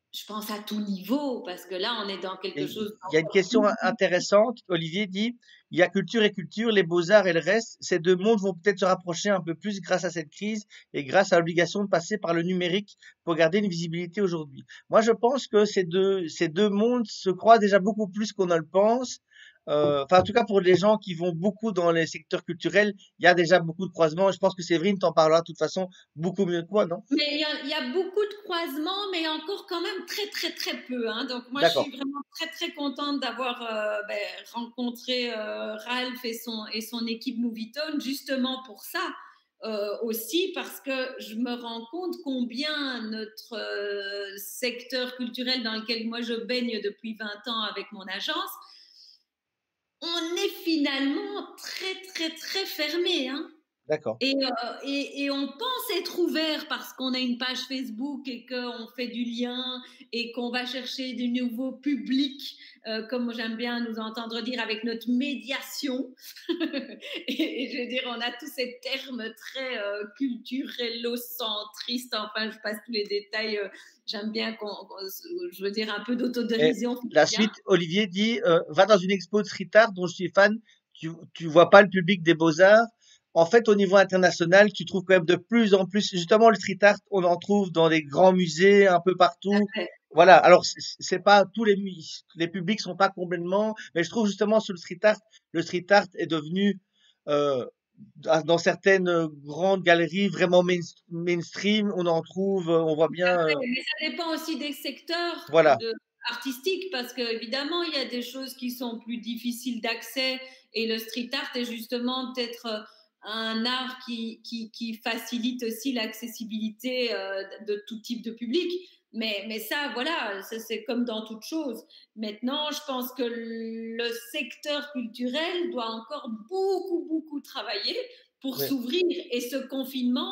je pense à tout niveau, parce que là, on est dans Et quelque il chose y a une d'encore question plus. in- intéressante. Olivier dit, il y a culture et culture, les beaux-arts et le reste. Ces deux mondes vont peut-être se rapprocher un peu plus grâce à cette crise et grâce à l'obligation de passer par le numérique pour garder une visibilité aujourd'hui. Moi, je pense que ces deux, ces deux mondes se croisent déjà beaucoup plus qu'on ne le pense. Euh, enfin, en tout cas, pour les gens qui vont beaucoup dans les secteurs culturels, il y a déjà beaucoup de croisements. Je pense que Séverine t'en parlera de toute façon beaucoup mieux que moi, non? Mais il y a, il y a beaucoup de croisements, mais encore quand même très, très, très peu, hein. Donc, moi, je D'accord. suis vraiment très, très contente d'avoir euh, ben, rencontré euh, Ralph et son, et son équipe Movietone, justement pour ça. Euh, aussi parce que je me rends compte combien notre euh, secteur culturel dans lequel moi je baigne depuis vingt ans avec mon agence, on est finalement très, très, très fermé, hein. D'accord. Et, euh, et, et on pense être ouvert parce qu'on a une page Facebook et qu'on fait du lien et qu'on va chercher du nouveau public, euh, comme j'aime bien nous entendre dire, avec notre médiation. et, et je veux dire, on a tous ces termes très euh, culturello-centristes, enfin, je passe tous les détails. Euh, j'aime bien qu'on, qu'on- je veux dire, un peu Et d'autodérision, fait la bien. suite, Olivier dit, euh, va dans une expo de street art dont je suis fan, tu, tu vois pas le public des beaux-arts. En fait, au niveau international, tu trouves quand même de plus en plus, justement, le street art, on en trouve dans les grands musées, un peu partout. Voilà. Alors, c'est c'est pas tous les, mu- les publics sont pas complètement, mais je trouve justement sur le street art, le street art est devenu, euh, dans dans certaines euh, grandes galeries vraiment main- mainstream, on en trouve, euh, on voit bien, euh, Mais ça dépend aussi des secteurs voilà. de, artistiques, parce qu'évidemment, il y a des choses qui sont plus difficiles d'accès, et le street art est justement peut-être euh, un art qui, qui, qui facilite aussi l'accessibilité euh, de tout type de public. Mais, mais ça, voilà, ça, c'est comme dans toute chose. Maintenant, je pense que le secteur culturel doit encore beaucoup, beaucoup travailler pour Ouais. s'ouvrir. Et ce confinement,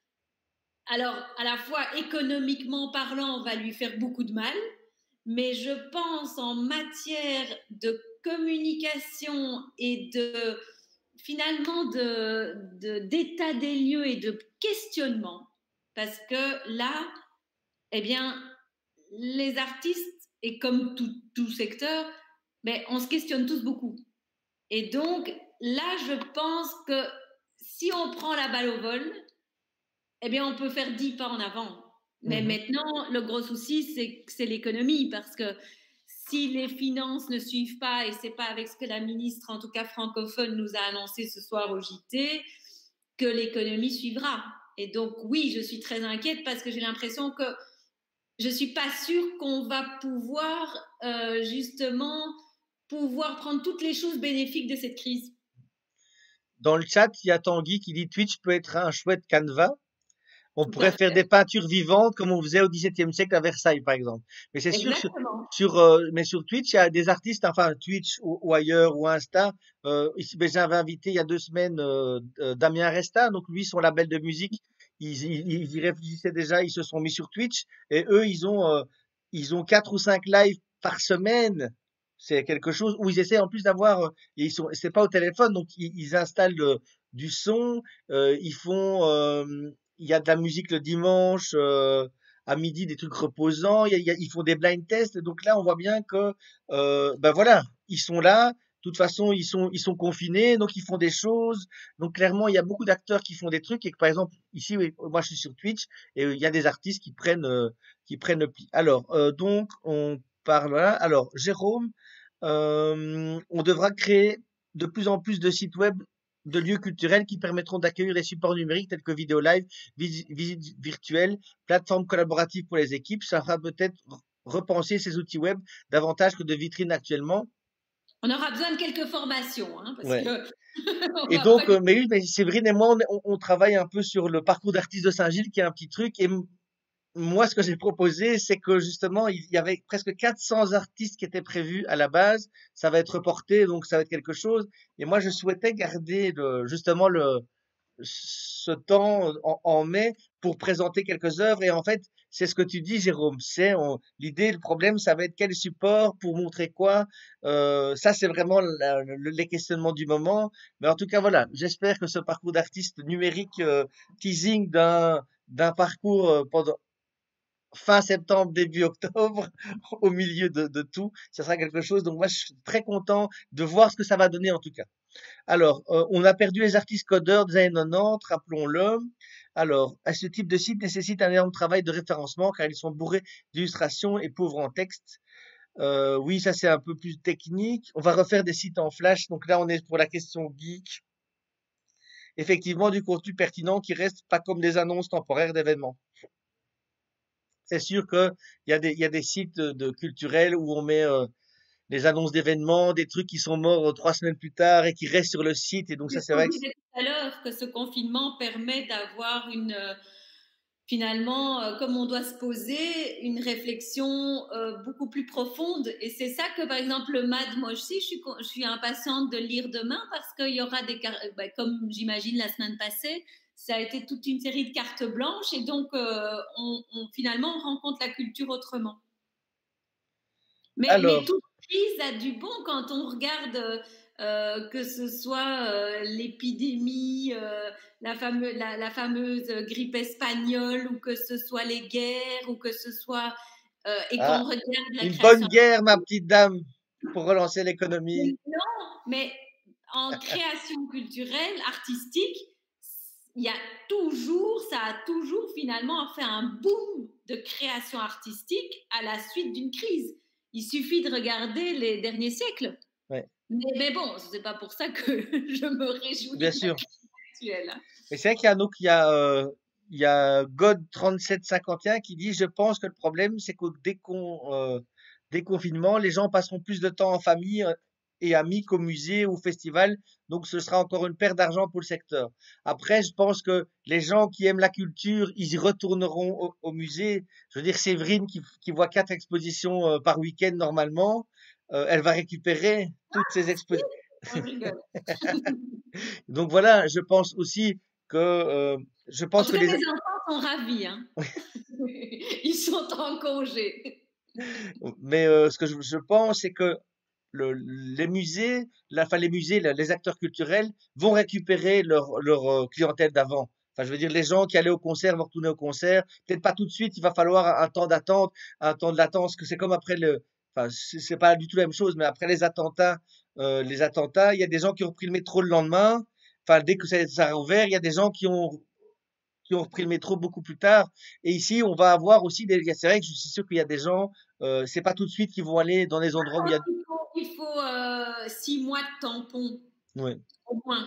alors, à la fois économiquement parlant, on va lui faire beaucoup de mal, mais je pense en matière de communication et de finalement de, de- d'état des lieux et de questionnement, parce que là, eh bien, les artistes, et comme tout, tout secteur, ben, on se questionne tous beaucoup. Et donc, là, je pense que si on prend la balle au vol, eh bien, on peut faire dix pas en avant. Mais Mhm. maintenant, le gros souci, c'est c'est l'économie, parce que si les finances ne suivent pas, et c'est pas avec ce que la ministre, en tout cas francophone, nous a annoncé ce soir au J T, que l'économie suivra. Et donc, oui, je suis très inquiète, parce que j'ai l'impression que je suis pas sûre qu'on va pouvoir euh, justement pouvoir prendre toutes les choses bénéfiques de cette crise. Dans le chat, il y a Tanguy qui dit Twitch peut être un chouette canevas. On Tout à pourrait faire fait. des peintures vivantes comme on faisait au XVIIe siècle à Versailles, par exemple. Mais c'est sûr, sur, Exactement. sur, euh, mais sur Twitch, il y a des artistes, enfin Twitch ou, ou ailleurs ou Insta. Euh, ici, ben, j'avais invité il y a deux semaines euh, euh, Damien Resta, donc lui, son label de musique, ils, ils, ils y réfléchissaient déjà, ils se sont mis sur Twitch et eux, ils ont, euh, ils ont quatre ou cinq lives par semaine. C'est quelque chose où ils essaient en plus d'avoir, euh, et ils sont, c'est pas au téléphone, donc ils, ils installent euh, du son, euh, ils font, euh, il y a de la musique le dimanche euh, à midi, des trucs reposants. Il y a- il y a- ils font des blind tests. Donc là, on voit bien que, euh, ben voilà, ils sont là. De toute façon, ils sont, ils sont confinés, donc ils font des choses. Donc clairement, il y a beaucoup d'acteurs qui font des trucs. Et que, par exemple, ici, oui, moi, je suis sur Twitch et euh, il y a des artistes qui prennent, euh, qui prennent le pli. Alors, euh, donc, on parle là. Alors, Jérôme, euh, on devra créer de plus en plus de sites web de lieux culturels qui permettront d'accueillir des supports numériques tels que vidéo live, vis- visites virtuelles, plateformes collaboratives pour les équipes. Ça fera peut-être r- repenser ces outils web davantage que de vitrines actuellement. On aura besoin de quelques formations, hein, parce Ouais. que on Et va pas donc, du euh, mais oui, mais Séverine et moi, on, on- on travaille un peu sur le parcours d'artiste de Saint-Gilles, qui est un petit truc. Et m- moi, ce que j'ai proposé, c'est que justement, il y avait presque quatre cents artistes qui étaient prévus à la base. Ça va être reporté, donc ça va être quelque chose. Et moi, je souhaitais garder le, justement le, ce temps en, en mai pour présenter quelques œuvres. Et en fait, c'est ce que tu dis, Jérôme. C'est on- l'idée, le problème, ça va être quel support pour montrer quoi. Euh, ça, c'est vraiment la- le- les questionnements du moment. Mais en tout cas, voilà. J'espère que ce parcours d'artiste numérique, euh, teasing d'un d'un parcours euh, pendant fin septembre, début octobre, au milieu de, de tout. Ça sera quelque chose. Donc moi, je suis très content de voir ce que ça va donner en tout cas. Alors, euh, on a perdu les artistes codeurs des années quatre-vingt-dix, rappelons-le. Alors, à ce type de site nécessite un énorme travail de référencement car ils sont bourrés d'illustrations et pauvres en texte. Euh, oui, ça c'est un peu plus technique. On va refaire des sites en flash. Donc là, on est pour la question geek. Effectivement, du contenu pertinent qui reste pas comme des annonces temporaires d'événements. C'est sûr que il y a des, il y a des sites de, de culturels où on met euh, des annonces d'événements, des trucs qui sont morts euh, trois semaines plus tard et qui restent sur le site. Et donc C'est ça, ce c'est qu'on vrai que disait tout à l'heure, que ce confinement permet d'avoir une, euh, finalement, euh, comme on doit se poser, une réflexion euh, beaucoup plus profonde. Et c'est ça que, par exemple, le M A D, moi aussi, je suis, co- je suis impatiente de le lire demain parce qu'il y aura des, car- bah, comme j'imagine la semaine passée, ça a été toute une série de cartes blanches et donc euh, on, on- finalement on rencontre la culture autrement. Mais, mais alors, toute crise a du bon quand on regarde, euh, que ce soit euh, l'épidémie, euh, la, fameux, la, la fameuse grippe espagnole, ou que ce soit les guerres, ou que ce soit. Euh, et qu'on ah, regarde la une bonne création. guerre, ma petite dame, pour relancer l'économie. Non, mais en création culturelle, artistique, il y a toujours, ça a toujours finalement fait un boom de création artistique à la suite d'une crise. Il suffit de regarder les derniers siècles. Ouais, Mais, mais bon, ce n'est pas pour ça que je me réjouis bien de la sûr. crise actuelle, hein. Mais c'est vrai qu'il y a donc il y a euh, il y a God trente-sept cinquante et un qui dit je pense que le problème c'est qu'au décon, euh, déconfinement les gens passeront plus de temps en famille euh, et amis qu'au musée ou au festival, donc ce sera encore une perte d'argent pour le secteur. Après, je pense que les gens qui aiment la culture, ils y retourneront au, au musée. Je veux dire, Séverine qui, qui voit quatre expositions euh, par week-end normalement, euh, elle va récupérer toutes ces expositions. Oh, je rigole. Donc voilà, je pense aussi que euh, je En pense tout que cas, les mes enfants sont ravis, hein. Ils sont en congé. mais euh, ce que je, je pense c'est que le, les musées, la, enfin les musées, la- les acteurs culturels vont récupérer leur leur euh, clientèle d'avant. Enfin, je veux dire, les gens qui allaient au concert vont retourner au concert. Peut-être pas tout de suite. Il va falloir un, un temps d'attente, un temps de latence, que c'est comme après le. Enfin, c'est c'est pas du tout la même chose, mais après les attentats, euh, les attentats, il y a des gens qui ont pris le métro le lendemain. Enfin, dès que ça, ça a ouvert, il y a des gens qui ont qui ont repris le métro beaucoup plus tard. Et ici, on va avoir aussi des. C'est vrai que je suis sûr qu'il y a des gens. Euh, c'est pas tout de suite qu'ils vont aller dans les endroits où il y a. Il faut, il faut euh, six mois de tampon, Ouais. au moins.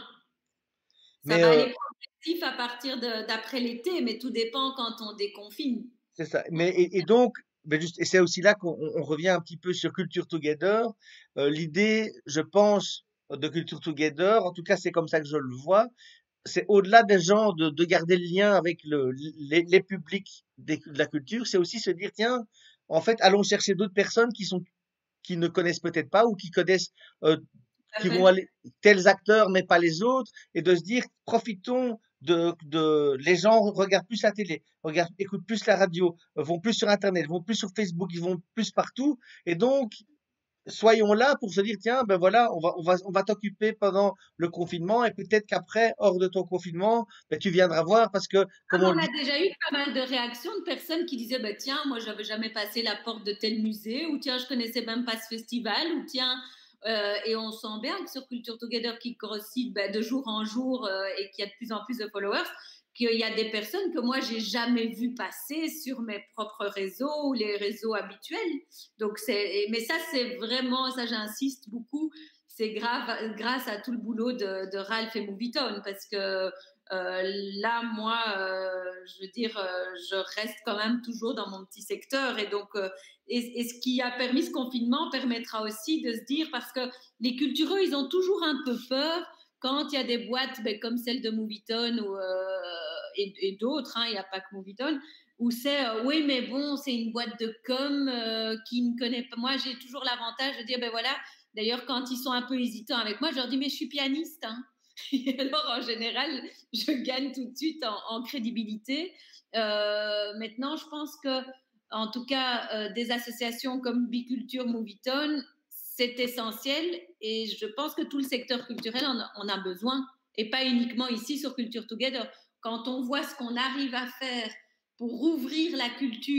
Ça Mais va euh, aller progressif à partir de- d'après l'été, mais tout dépend quand on déconfine. c'est ça. Mais et, et donc, ben juste, et c'est aussi là qu'on on revient un petit peu sur Culture Together. Euh, l'idée, je pense, de Culture Together, en tout cas, c'est comme ça que je le vois. C'est au-delà des gens de, de garder le lien avec le, les, les publics des- de la culture, c'est aussi se dire, tiens, en fait, allons chercher d'autres personnes qui sont qui ne connaissent peut-être pas ou qui connaissent euh, Tout à qui vont fait. aller tels acteurs mais pas les autres et de se dire profitons de, de les gens regardent plus la télé, regardent, écoutent plus la radio, euh, vont plus sur internet, vont plus sur Facebook, ils vont plus partout et donc soyons là pour se dire tiens ben voilà on va on va on va t'occuper pendant le confinement et peut-être qu'après hors de ton confinement ben tu viendras voir parce que Ah, comme on le on a dit déjà eu pas mal de réactions de personnes qui disaient bah, tiens, moi, j'avais jamais passé la porte de tel musée, ou tiens, je connaissais même pas ce festival, ou tiens, euh, et on sent bien que sur Culture Together, qui grossit bah, de jour en jour euh, et qu'il y a de plus en plus de followers, qu'il y a des personnes que moi, j'ai jamais vu passer sur mes propres réseaux ou les réseaux habituels. Donc, c'est, mais ça, c'est vraiment, ça, j'insiste beaucoup, c'est grave, grâce à tout le boulot de, de Ralph et Moviton, parce que euh, là, moi, euh, je veux dire, euh, je reste quand même toujours dans mon petit secteur. Et donc, euh, et, et ce qui a permis ce confinement permettra aussi de se dire, parce que les cultureux, ils ont toujours un peu peur quand il y a des boîtes ben, comme celle de Moviton ou, euh, et, et d'autres, hein, il n'y a pas que Moviton, où c'est, euh, oui, mais bon, c'est une boîte de com euh, qui ne connaît pas. Moi, j'ai toujours l'avantage de dire, ben voilà, d'ailleurs, quand ils sont un peu hésitants avec moi, je leur dis, mais je suis pianiste, hein. Et alors, en général, je gagne tout de suite en, en crédibilité. Euh, maintenant, je pense que, en tout cas, euh, des associations comme Biculture, Moviton, c'est essentiel et je pense que tout le secteur culturel en a, en a besoin et pas uniquement ici sur Culture Together. Quand on voit ce qu'on arrive à faire pour ouvrir la culture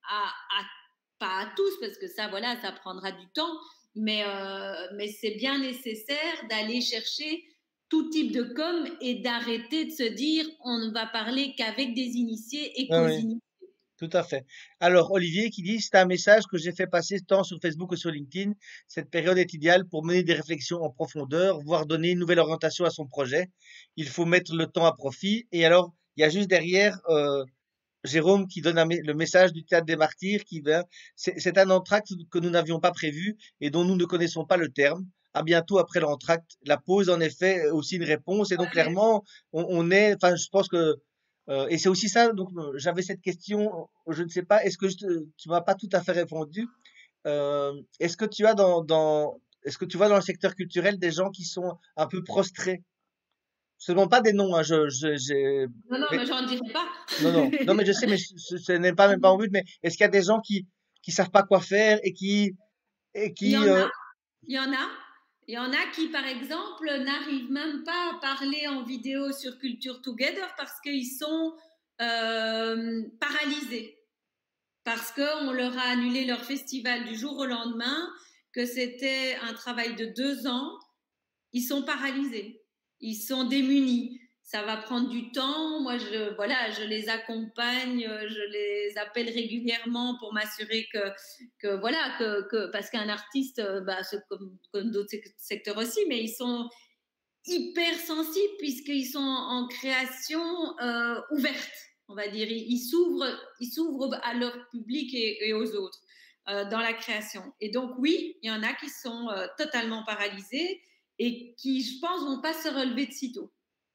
à, à- pas à tous, parce que ça, voilà, ça prendra du temps, mais, euh, mais c'est bien nécessaire d'aller chercher tout type de com et d'arrêter de se dire on ne va parler qu'avec des initiés et Oui, qu'aux oui, initiés. tout à fait. Alors, Olivier qui dit, c'est un message que j'ai fait passer tant sur Facebook que sur LinkedIn. Cette période est idéale pour mener des réflexions en profondeur, voire donner une nouvelle orientation à son projet. Il faut mettre le temps à profit. Et alors, il y a juste derrière, euh, Jérôme qui donne un mé- le message du théâtre des martyrs qui vient. C'est c'est un entracte que nous n'avions pas prévu et dont nous ne connaissons pas le terme. À bientôt après l'entracte. La pause, en effet, est aussi une réponse. Et donc, Ouais. clairement, on, on est, enfin, je pense que, euh, et c'est aussi ça, donc, euh, j'avais cette question, je ne sais pas, est-ce que je te- tu m'as pas tout à fait répondu. Euh, est-ce que tu as dans, dans, est-ce que tu vois dans le secteur culturel des gens qui sont un peu prostrés? Je te demande pas des noms, hein, je, je, j'ai, Non, non, mais mais j'en dirai pas. non, non. Non, mais je sais, mais ce, ce- ce n'est pas même pas en but, mais est-ce qu'il y a des gens qui qui savent pas quoi faire et qui et Il y qui en euh, a, il y en a. Il y en a qui, par exemple, n'arrivent même pas à parler en vidéo sur Culture Together parce qu'ils sont euh, paralysés. Parce qu'on leur a annulé leur festival du jour au lendemain, que c'était un travail de deux ans. Ils sont paralysés, ils sont démunis. Ça va prendre du temps. Moi, je, voilà, je les accompagne, je les appelle régulièrement pour m'assurer que, que voilà, que, que parce qu'un artiste, bah, comme, comme d'autres secteurs aussi, mais ils sont hyper sensibles puisqu'ils sont en création euh, ouverte, on va dire. Ils, ils s'ouvrent, ils s'ouvrent à leur public et, et aux autres euh, dans la création. Et donc oui, il y en a qui sont euh, totalement paralysés et qui, je pense, vont pas se relever de sitôt.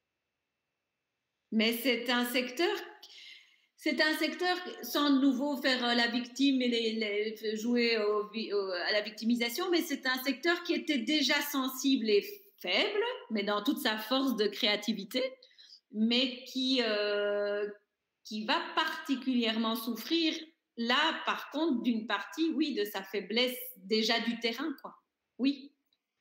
Mais c'est un secteur, c'est un secteur sans de nouveau faire la victime et les, les, jouer au, au, à la victimisation, mais c'est un secteur qui était déjà sensible et faible, mais dans toute sa force de créativité, mais qui, euh, qui va particulièrement souffrir là, par contre, d'une partie, oui, de sa faiblesse déjà du terrain, quoi. Oui.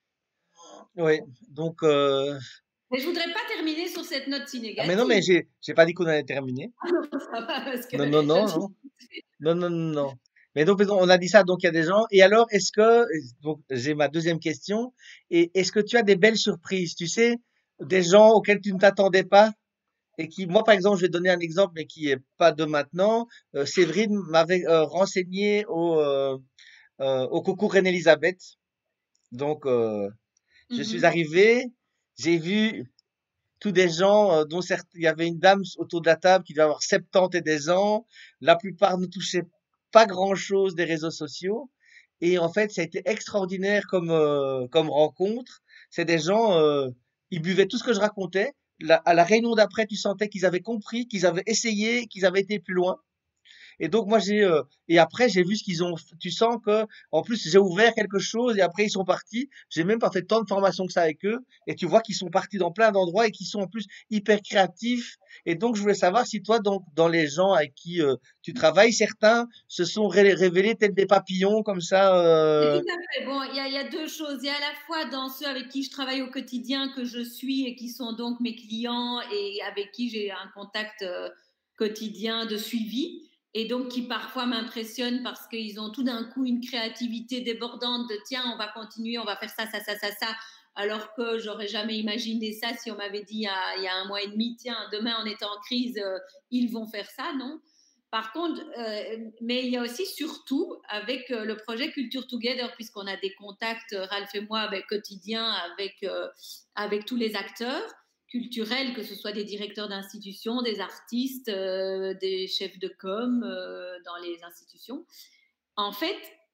ouais, donc euh, Mais je voudrais pas terminer sur cette note si ah mais non mais négative. j'ai j'ai pas dit qu'on allait terminer. Ah non, ça va, parce que Non non je non ne suis non non non non. Non. Mais donc on a dit ça, donc il y a des gens. Et alors est-ce que donc j'ai ma deuxième question, et est-ce que tu as des belles surprises, tu sais, des gens auxquels tu ne t'attendais pas et qui, moi par exemple, je vais donner un exemple mais qui est pas de maintenant. Euh, Séverine m'avait euh, renseigné au euh, euh, au concours Reine-Élisabeth. Donc, euh, je suis Mhm. arrivé, j'ai vu tous des gens, euh, dont certes, il y avait une dame autour de la table qui devait avoir soixante-dix et des ans. La plupart ne touchaient pas grand-chose des réseaux sociaux. Et en fait, ça a été extraordinaire comme, euh, comme rencontre. C'est des gens, euh, ils buvaient tout ce que je racontais. La- à la réunion d'après, tu sentais qu'ils avaient compris, qu'ils avaient essayé, qu'ils avaient été plus loin. Et donc moi j'ai euh, et après j'ai vu ce qu'ils ont. Tu sens que en plus j'ai ouvert quelque chose et après ils sont partis. J'ai même pas fait tant de formation que ça avec eux et tu vois qu'ils sont partis dans plein d'endroits et qu'ils sont en plus hyper créatifs. Et donc je voulais savoir si toi donc dans les gens avec qui euh, tu travailles, certains se sont ré- révélés tels des papillons comme ça. C'est Euh... tout à fait. Bon, il y, a, il y a deux choses. Il y a à la fois dans ceux avec qui je travaille au quotidien, que je suis et qui sont donc mes clients et avec qui j'ai un contact euh, quotidien de suivi. Et donc qui parfois m'impressionnent parce qu'ils ont tout d'un coup une créativité débordante de tiens, on va continuer, on va faire ça, ça, ça, ça, ça. Alors que j'aurais jamais imaginé ça si on m'avait dit il y, a, il y a un mois et demi, tiens, demain on est en crise, euh, ils vont faire ça, non? Par contre, euh, mais il y a aussi surtout avec euh, le projet Culture Together, puisqu'on a des contacts, euh, Ralph et moi, ben, quotidiens avec, euh, avec tous les acteurs culturels, que ce soit des directeurs d'institutions, des artistes, euh, des chefs de com euh, dans les institutions. En fait,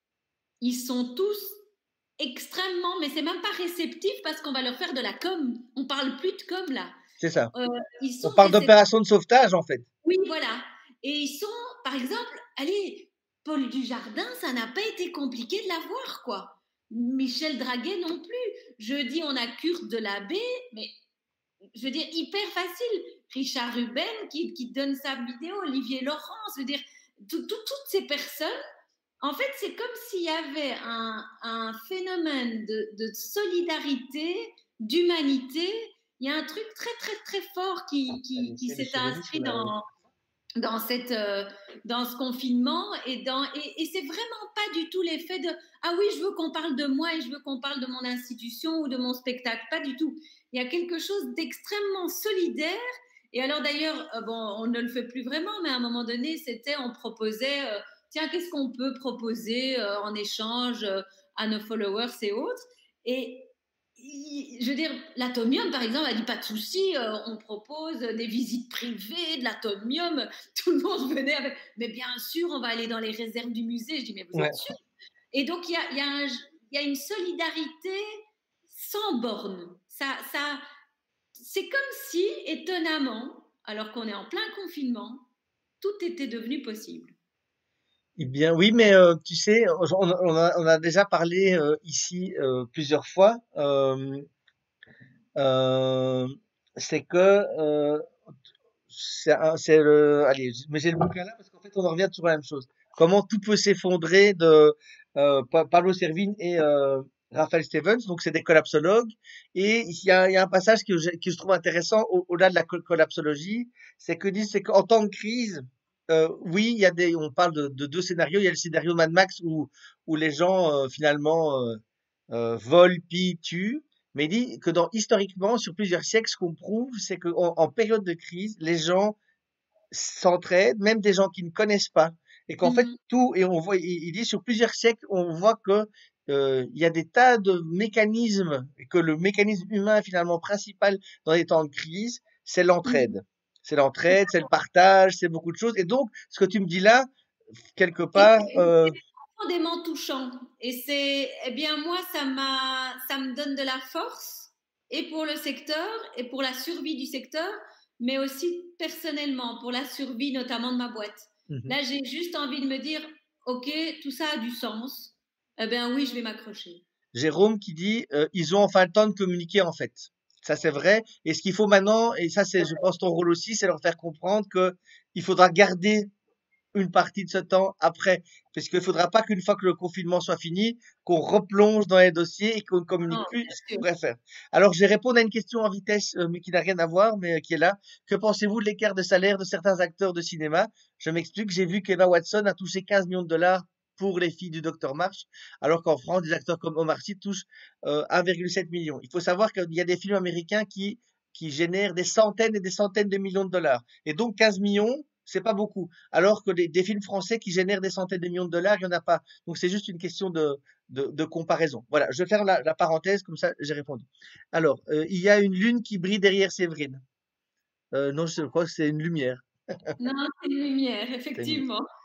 ils sont tous extrêmement, mais c'est même pas réceptif parce qu'on va leur faire de la com. On parle plus de com là. C'est ça. Euh, ils On sont parle réceptifs. d'opération de sauvetage en fait. Oui, voilà. Et ils sont, par exemple, allez, Paul Dujardin, ça n'a pas été compliqué de l'avoir, quoi. Michel Draguet non plus. Jeudi, on a Kurt de la Baie, mais je veux dire, hyper facile. Richard Ruben qui, qui donne sa vidéo, Olivier Laurent, je veux dire, tout, tout, toutes ces personnes, en fait, c'est comme s'il y avait un, un phénomène de, de solidarité, d'humanité. Il y a un truc très, très, très fort qui, qui, qui Alexia s'est Michel-Lévy sur inscrit la. dans, dans, cette, euh, dans ce confinement. Et, dans, et, et c'est vraiment pas du tout l'effet de « Ah oui, je veux qu'on parle de moi et je veux qu'on parle de mon institution ou de mon spectacle ». Pas du tout. Il y a quelque chose d'extrêmement solidaire. Et alors d'ailleurs, euh, bon, on ne le fait plus vraiment, mais à un moment donné, c'était, on proposait, euh, tiens, qu'est-ce qu'on peut proposer euh, en échange euh, à nos followers et autres. Et je veux dire, l'Atomium, par exemple, a dit pas de souci, euh, on propose des visites privées de l'Atomium. Tout le monde venait avec, mais bien sûr, on va aller dans les réserves du musée. Je dis, mais vous Ouais. êtes sûr? Et donc, il y a, y, a un, y a une solidarité sans borne. Ça, ça, c'est comme si, étonnamment, alors qu'on est en plein confinement, tout était devenu possible. Eh bien, oui, mais euh, tu sais, on, on a, on a déjà parlé euh, ici euh, plusieurs fois. Euh, euh, c'est que euh, c'est un- c'est le. Allez, mais j'ai le bouquin là parce qu'en fait, on en revient toujours à la même chose. Comment tout peut s'effondrer de euh, Pa- Pablo Servigne et euh, Raphaël Stevens. Donc, c'est des collapsologues. Et il y a, il y a un passage que je, que je trouve intéressant au- au-delà de la col- collapsologie, c'est que disent c'est qu'en temps de crise, euh, oui, il y a des. On parle de, de deux scénarios. Il y a le scénario Mad Max où où les gens euh, finalement euh, euh, volent, pillent, tuent. Mais il dit que dans, historiquement, sur plusieurs siècles, ce qu'on prouve, c'est qu'en en période de crise, les gens s'entraident, même des gens qui ne connaissent pas. Et qu'en fait, Mhm. tout, et on voit, il il dit sur plusieurs siècles, on voit que euh, il y a des tas de mécanismes, et que le mécanisme humain finalement principal dans les temps de crise, c'est Mhm. l'entraide. C'est l'entraide, c'est le partage, c'est beaucoup de choses. Et donc, ce que tu me dis là, quelque Et part, euh, c'est profondément touchant. Et c'est, eh bien, moi, ça m'a, ça me donne de la force, et pour le secteur, et pour la survie du secteur, mais aussi personnellement, pour la survie notamment de ma boîte. mhm. Là, j'ai juste envie de me dire, OK, tout ça a du sens. Eh bien, oui, je vais m'accrocher. Jérôme qui dit euh, ils ont enfin le temps de communiquer en fait. Ça c'est vrai. Et ce qu'il faut maintenant, et ça c'est, je pense, ton rôle aussi, c'est leur faire comprendre que il faudra garder une partie de ce temps après, parce qu'il faudra pas qu'une fois que le confinement soit fini, qu'on replonge dans les dossiers et qu'on ne communique Non, plus bien ce qu'il sûr. faudrait faire. Alors je vais répondre à une question en vitesse, euh, mais qui n'a rien à voir, mais euh, qui est là. Que pensez-vous de l'écart de salaire de certains acteurs de cinéma? Je m'explique. J'ai vu qu'Emma Watson a touché quinze millions de dollars pour les filles du Docteur March, alors qu'en France, des acteurs comme Omar Sy touchent euh, un virgule sept million. Il faut savoir qu'il y a des films américains qui, qui génèrent des centaines et des centaines de millions de dollars. Et donc quinze millions, c'est pas beaucoup. Alors que des, des films français qui génèrent des centaines de millions de dollars, il y en a pas. Donc c'est juste une question de, de, de comparaison. Voilà, je vais faire la, la parenthèse, comme ça j'ai répondu. Alors, euh, il y a une lune qui brille derrière Séverine. Euh, non, je crois que c'est une lumière. Non, c'est une lumière, C'est une lumière. effectivement.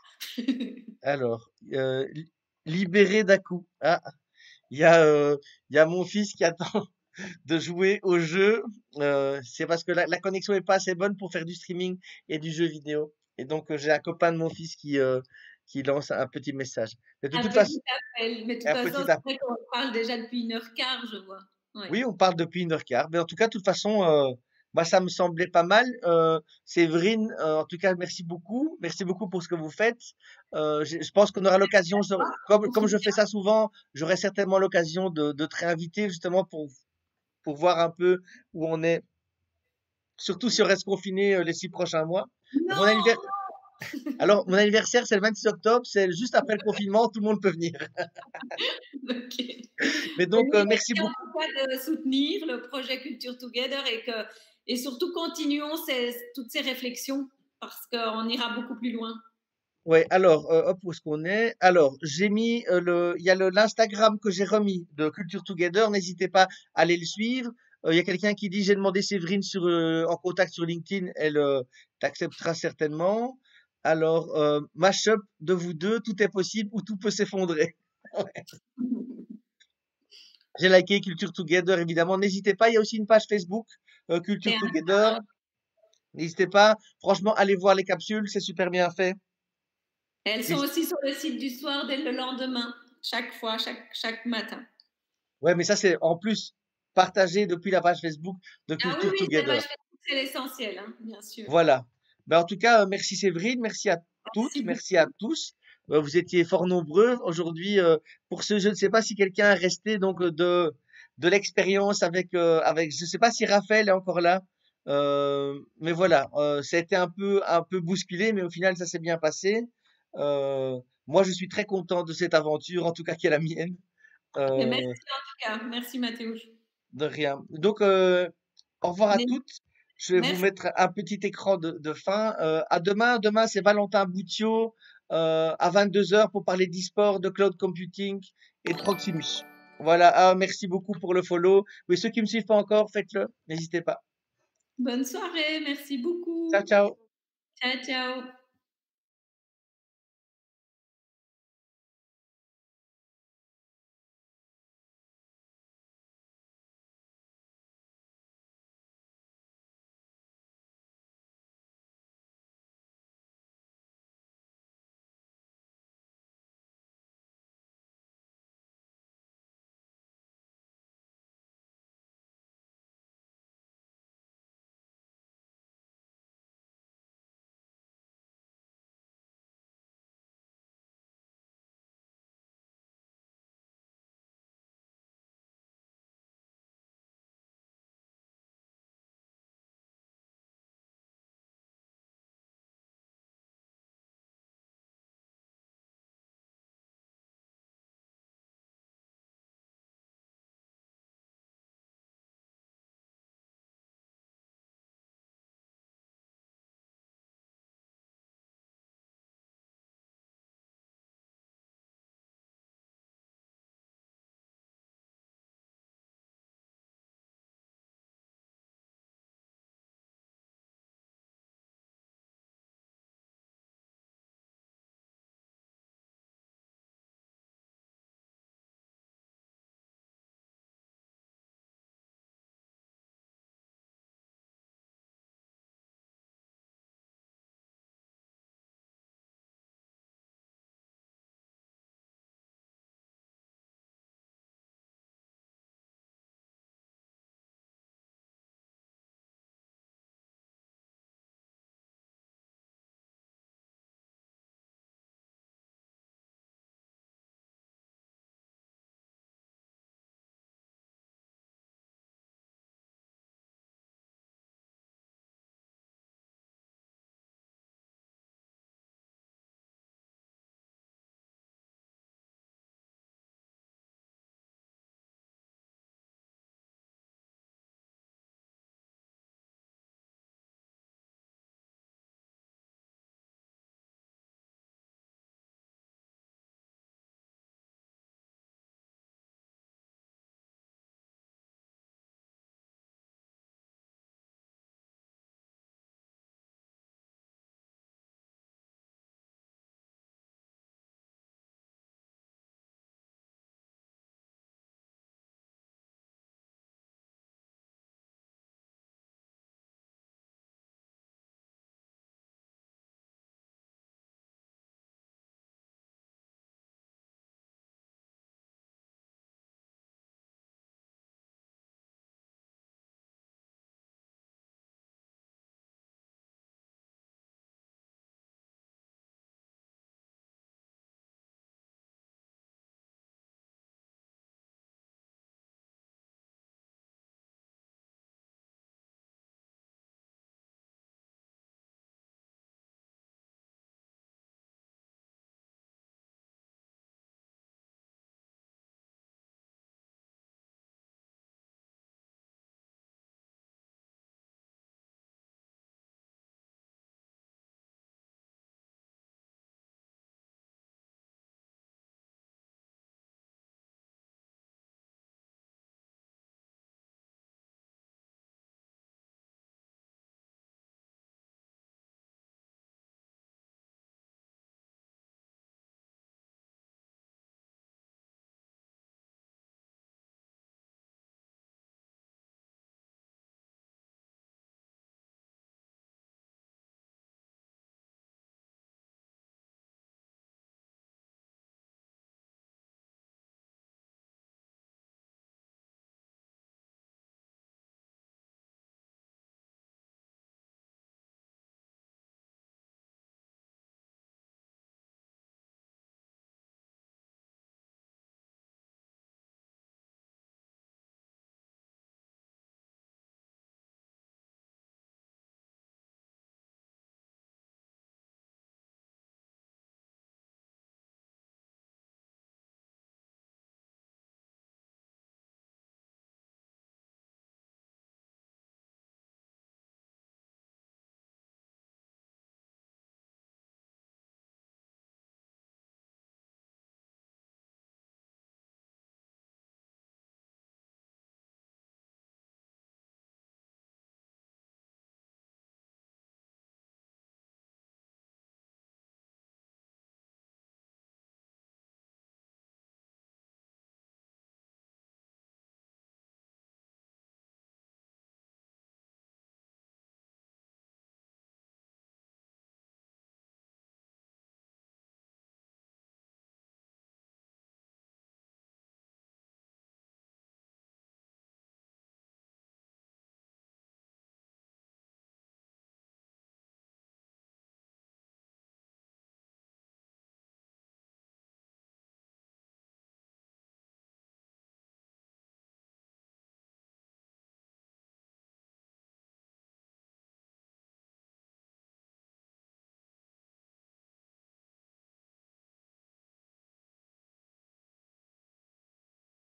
Alors, euh, li- libéré d'un coup. Ah, il y a, euh, il y a mon fils qui attend de jouer au jeu. Euh, c'est parce que la, la connexion est pas assez bonne pour faire du streaming et du jeu vidéo. Et donc, euh, j'ai un copain de mon fils qui, euh, qui lance un petit message. Mais de Un toute façon, petit appel. Mais de toute un façon, petit c'est app. vrai qu'on parle déjà depuis une heure quart, je vois. Oui. Oui, on parle depuis une heure quart. Mais en tout cas, de toute façon, euh, moi, ça me semblait pas mal. Euh, Séverine, euh, en tout cas, merci beaucoup. Merci beaucoup pour ce que vous faites. Euh, je, je pense qu'on aura l'occasion, je- comme, Au comme je soutien. fais ça souvent, j'aurai certainement l'occasion de, de te réinviter justement pour, pour voir un peu où on est. Surtout si on reste confiné euh, les six prochains mois. Mon Non, anniversaire, alors, mon anniversaire, c'est le vingt-six octobre, c'est juste après le confinement, tout le monde peut venir. ok. Mais Mais donc, euh, merci merci en beaucoup. tout cas de soutenir le projet Culture Together et, que, et surtout continuons ces, toutes ces réflexions parce qu'on ira beaucoup plus loin. Ouais, alors, euh, hop, où est-ce qu'on est? Alors, j'ai mis euh, le, il y a le l'Instagram que j'ai remis de Culture Together. N'hésitez pas à aller le suivre. Euh, Il y a quelqu'un qui dit, j'ai demandé Séverine sur, euh, en contact sur LinkedIn. Elle euh, t'acceptera certainement. Alors, euh, mashup de vous deux, tout est possible ou tout peut s'effondrer. J'ai liké Culture Together, évidemment. N'hésitez pas, il y a aussi une page Facebook, euh, Et Culture Together. N'hésitez pas. Franchement, allez voir les capsules, c'est super bien fait. elles sont Et- aussi sur le site du soir dès le lendemain, chaque fois, chaque, chaque matin. ouais, mais ça, c'est en plus partagé depuis la page Facebook de Ah oui, Culture oui, la Together. page Facebook, c'est l'essentiel, hein, bien sûr. Voilà. Ben, en tout cas, euh, merci Séverine, merci à toutes, Merci merci à beaucoup. tous. Euh, vous étiez fort nombreux aujourd'hui. Euh, pour ce, je ne sais pas si quelqu'un est resté donc euh, de de l'expérience avec euh, avec. Je ne sais pas si Raphaël est encore là. Euh, mais voilà, euh, ça a été un peu, un peu bousculé, mais au final, ça s'est bien passé. Euh, Moi, je suis très content de cette aventure, en tout cas qui est la mienne. Mais Euh, merci en tout cas. Merci Mathéo. de rien. Donc, euh, au revoir à Mais- toutes. Je vais vous Merci. mettre un petit écran de, de fin. Euh, à demain. Demain, c'est Valentin Boutiot euh, à vingt-deux heures pour parler d'e-sport, de cloud computing et de Proximus. Voilà. Ah, merci beaucoup pour le follow. Oui, ceux qui me suivent pas encore, faites-le. N'hésitez pas. Bonne soirée. Merci Ciao, beaucoup. ciao. Ciao, ciao.